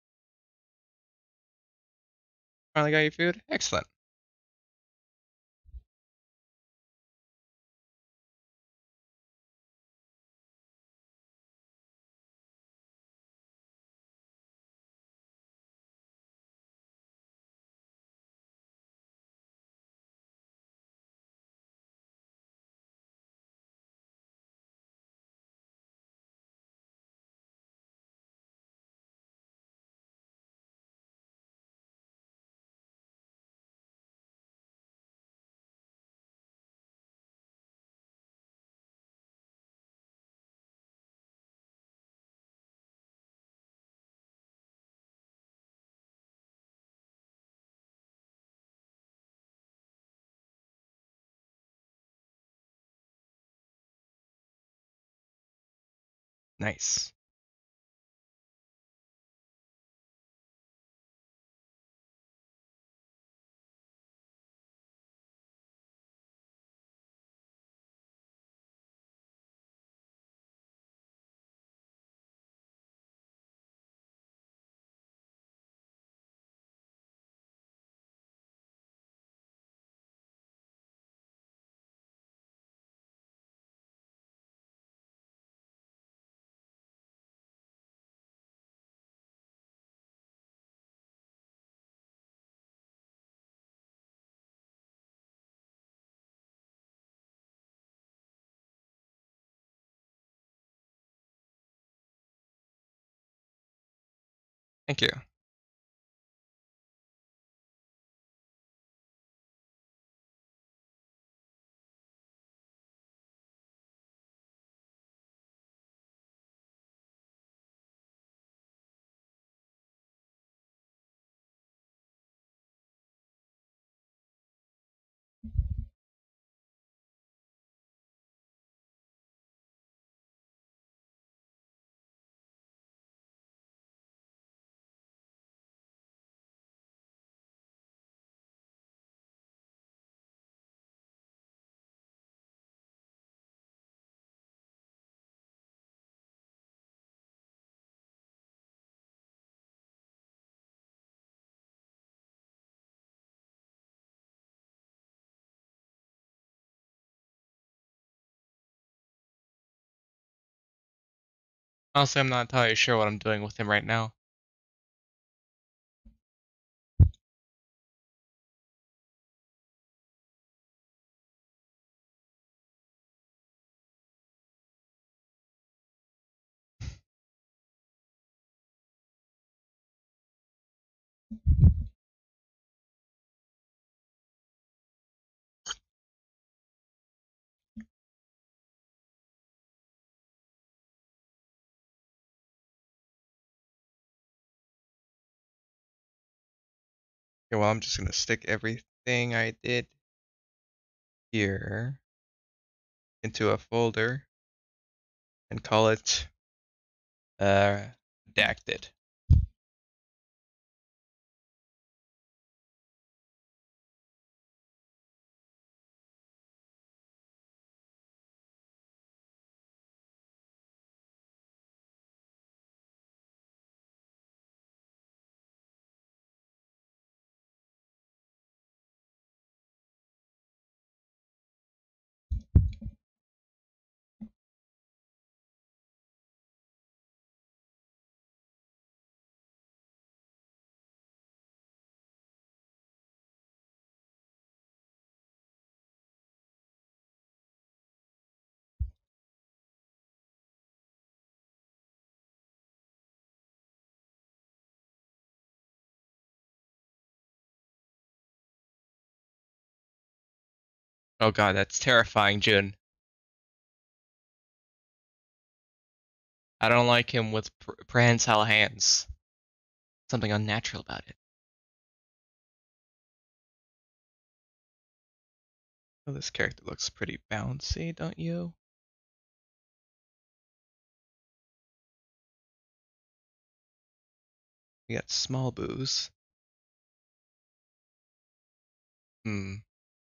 Finally got your food? Excellent. Nice. Thank you. Honestly, I'm not entirely sure what I'm doing with him right now. Okay, well, I'm just gonna stick everything I did here into a folder and call it uh, redacted. Oh god, that's terrifying, Jun. I don't like him with pr prehensile hands. Something unnatural about it. Oh, this character looks pretty bouncy, don't you? We got small boos. Hmm.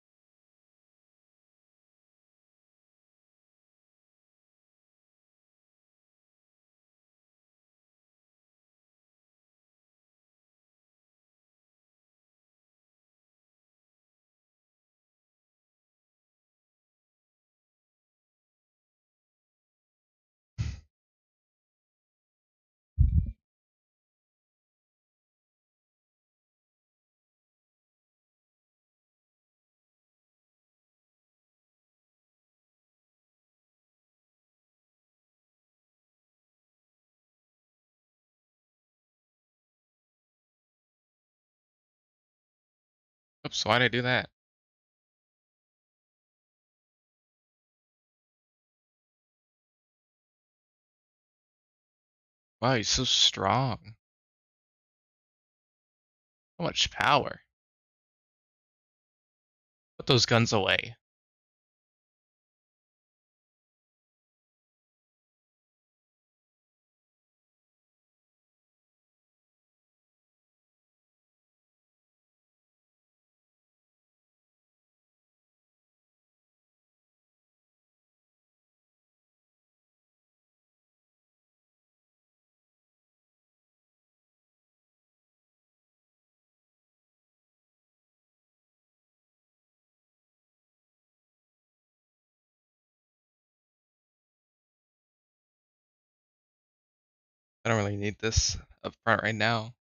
Oops, why'd I do that? Wow, he's so strong. So much power. Put those guns away. I don't really need this up front right now.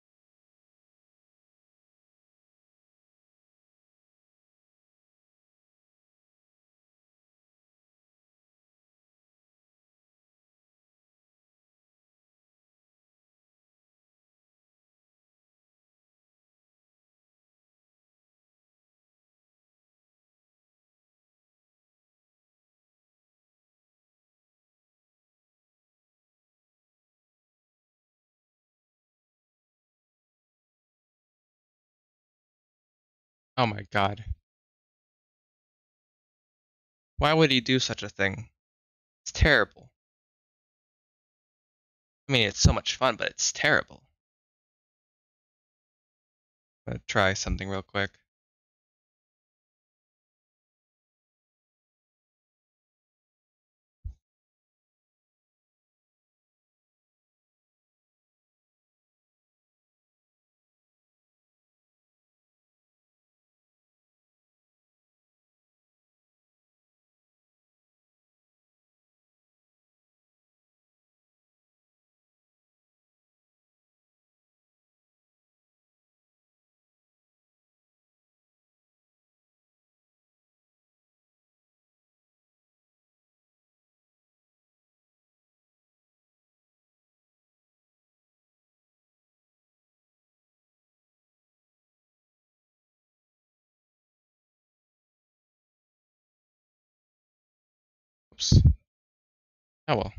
Oh my god. Why would he do such a thing? It's terrible. I mean, it's so much fun, but it's terrible. I'm gonna try something real quick. Oops. Oh well.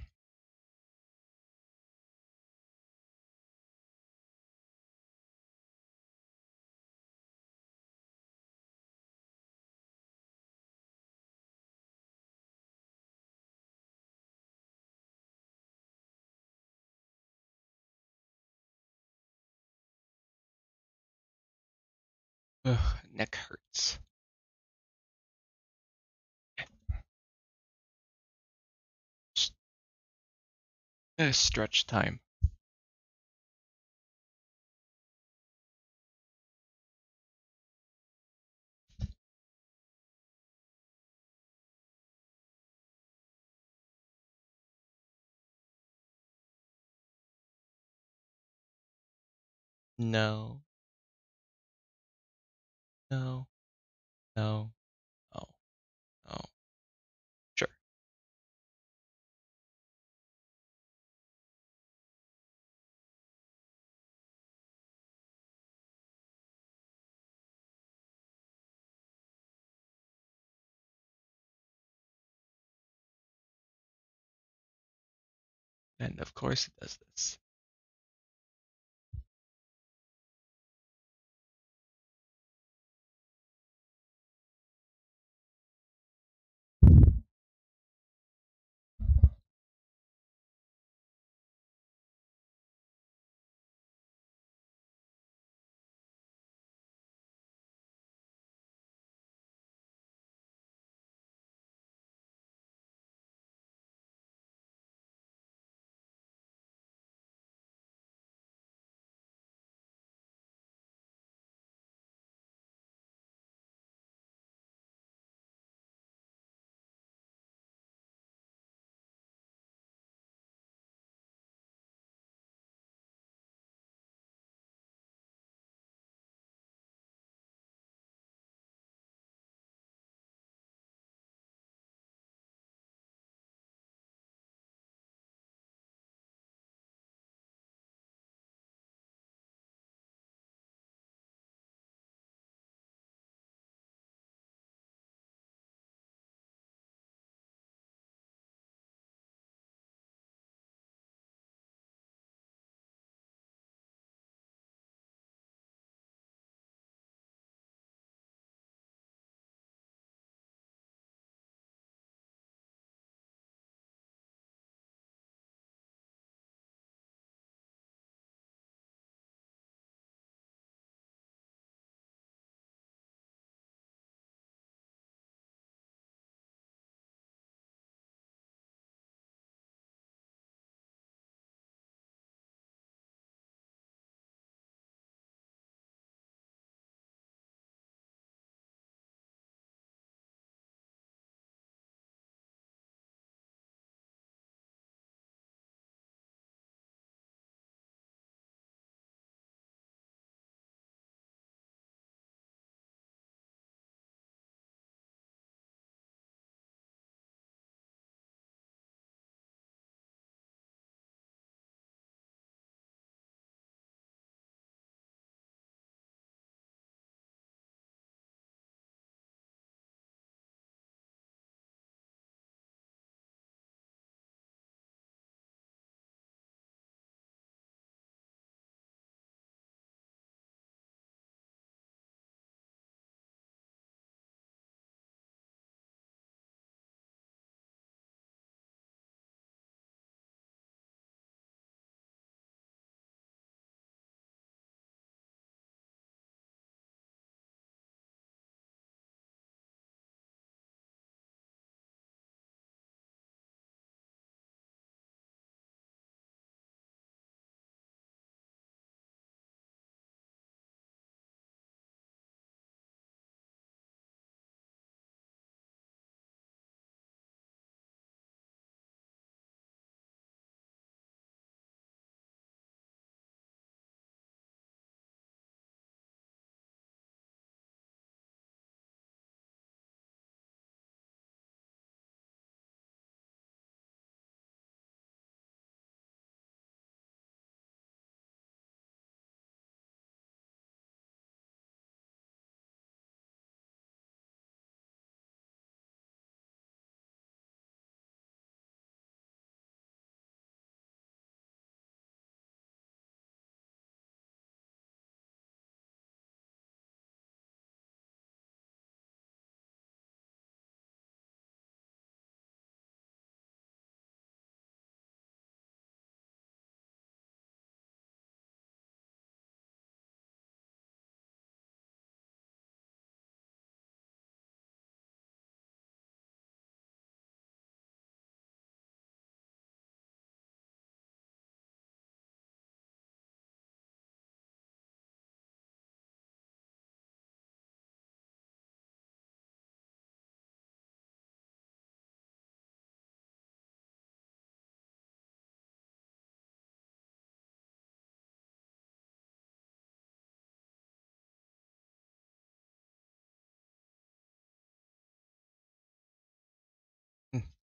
Ugh, neck hurts. S- uh, Stretch time. No, no, no, no, no. Sure. And of course it does this.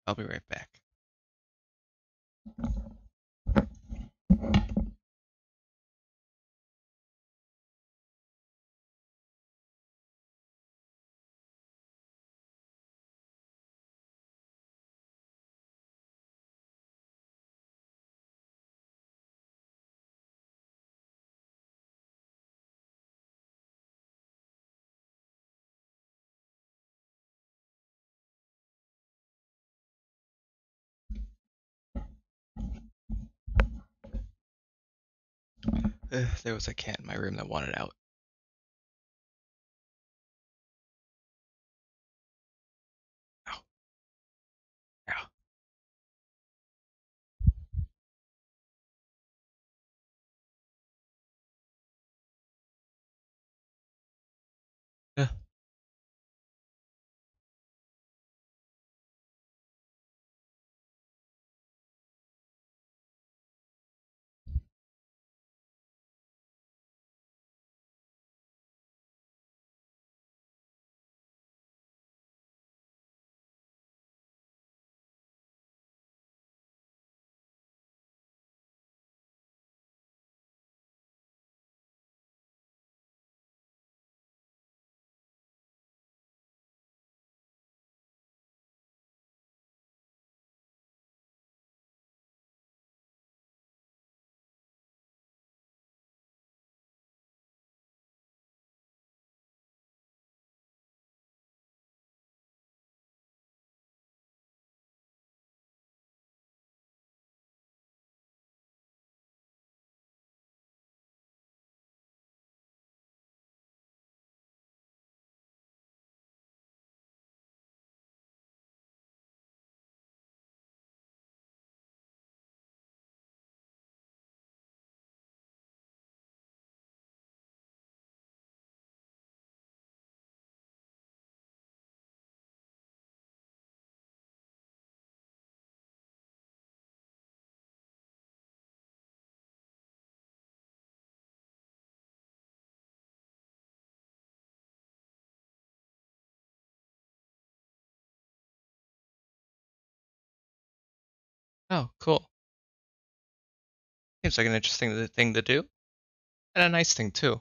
I'll be right back. Uh, there was a cat in my room that wanted out. Ow. Ow. Uh, oh, cool. Seems like an interesting thing to do, and a nice thing too.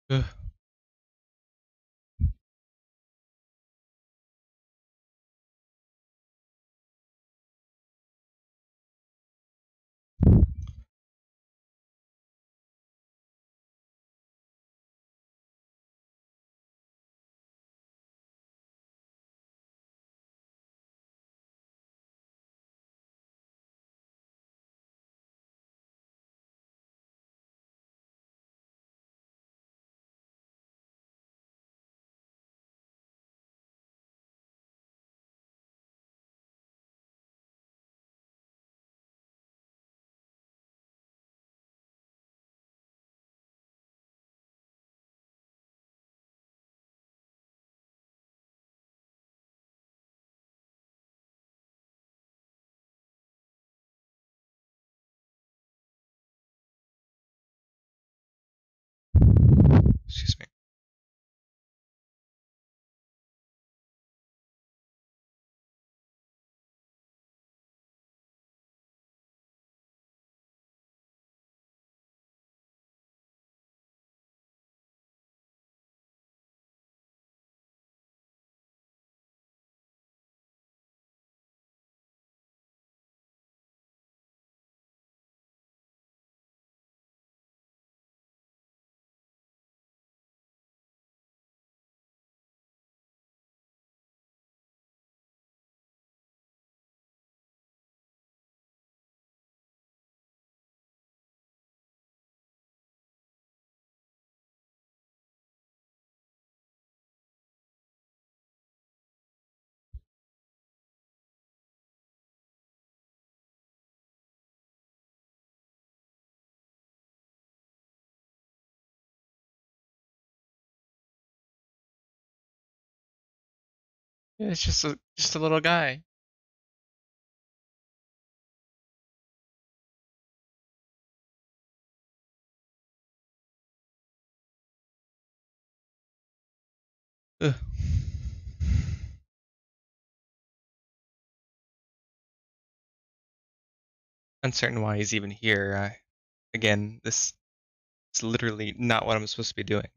Ugh. Excuse me. Yeah, it's just a just a little guy. Ugh. Uncertain why he's even here. I, again, this is literally not what I'm supposed to be doing.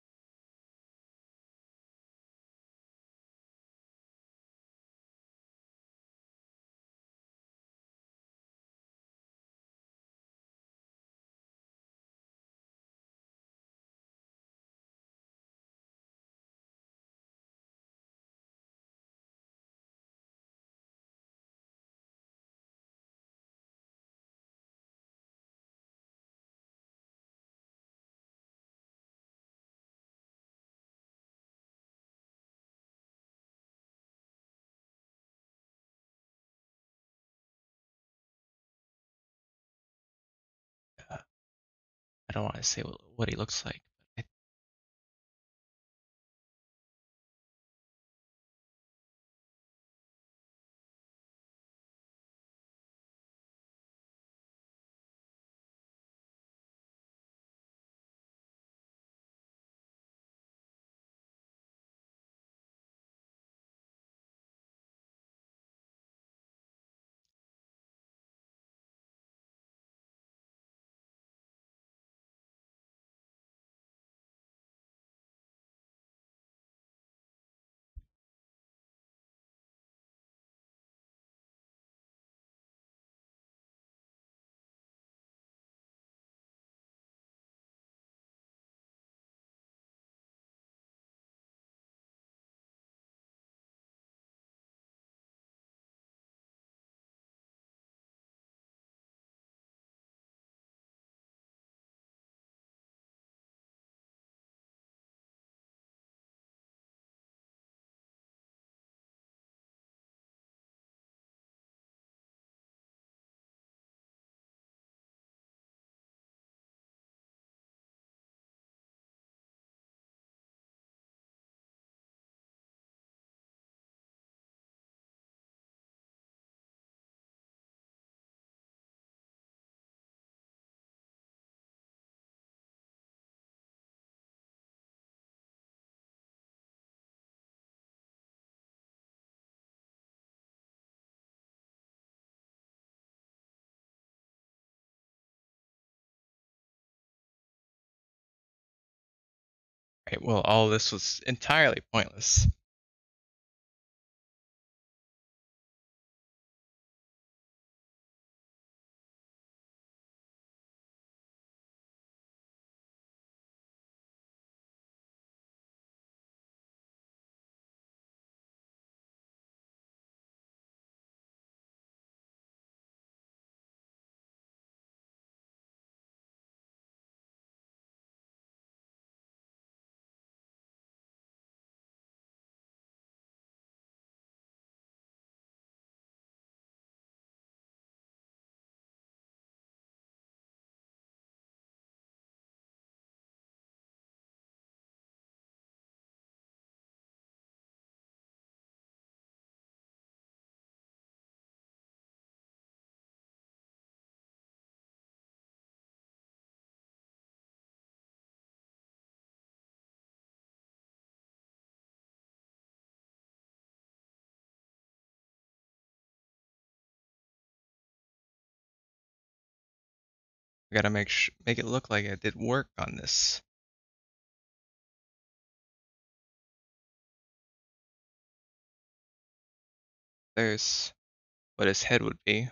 Uh, I don't want to say what, what he looks like. But Okay, well, all this was entirely pointless. We gotta make sh make it look like I did work on this. There's what his head would be.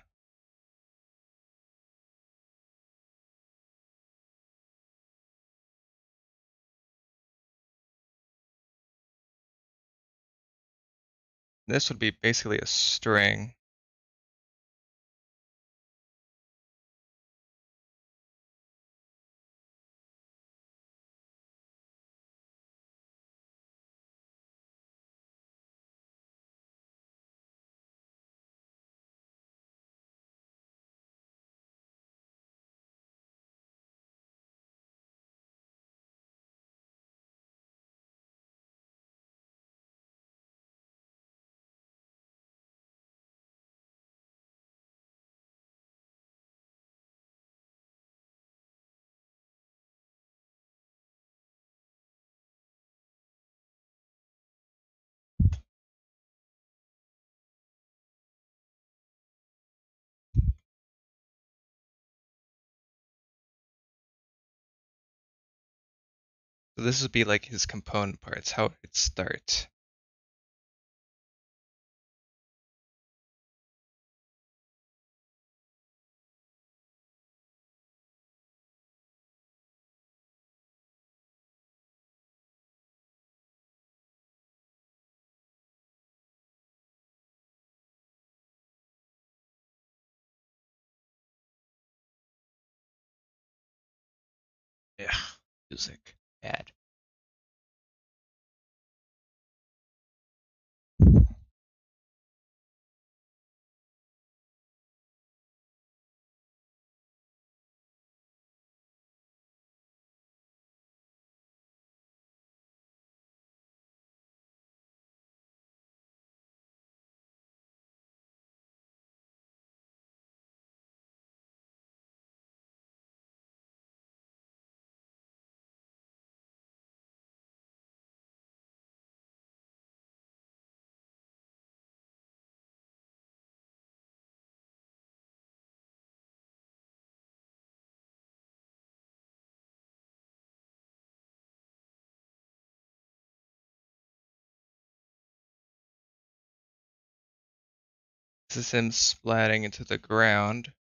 This would be basically a string. So this would be like his component parts, how it would start. Yeah, music. Bad. This is him splatting into the ground.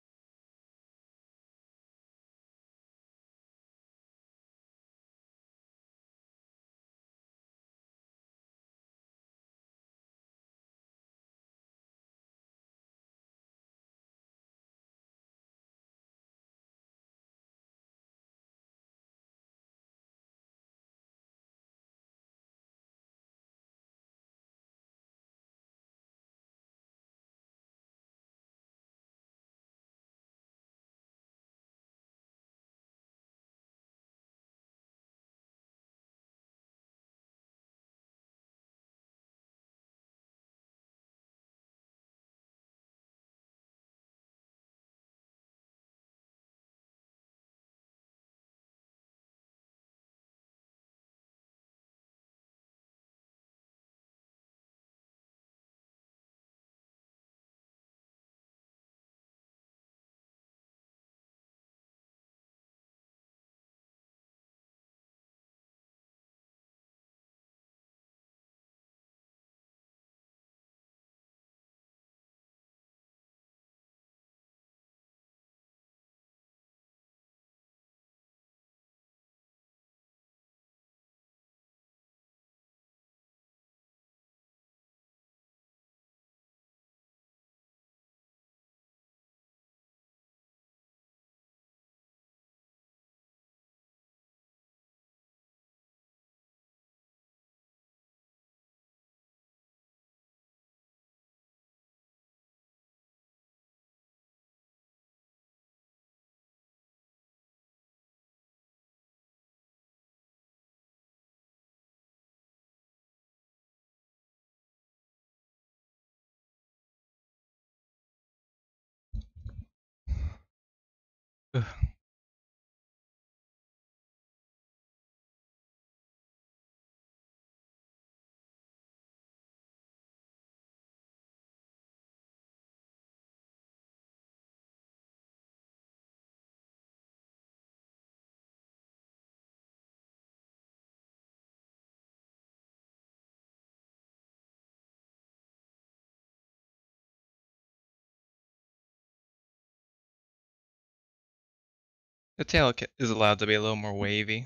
Ugh. The tail ca- is allowed to be a little more wavy.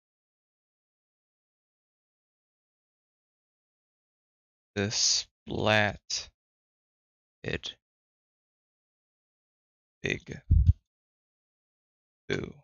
This flat head, big boo.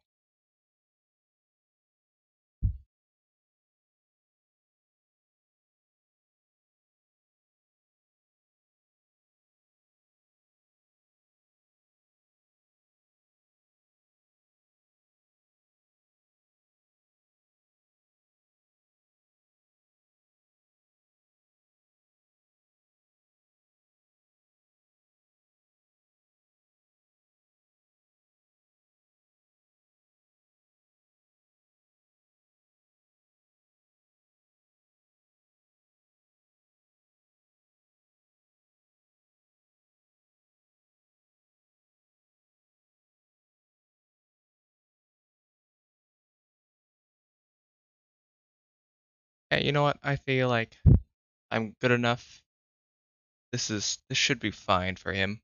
Yeah, you know what? I feel like I'm good enough. This is this should be fine for him.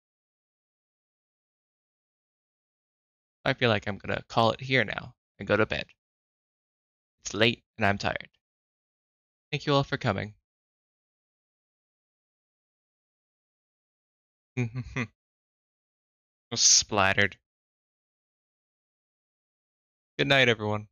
I feel like I'm gonna call it here now and go to bed. It's late and I'm tired. Thank you all for coming. Splattered. Good night, everyone.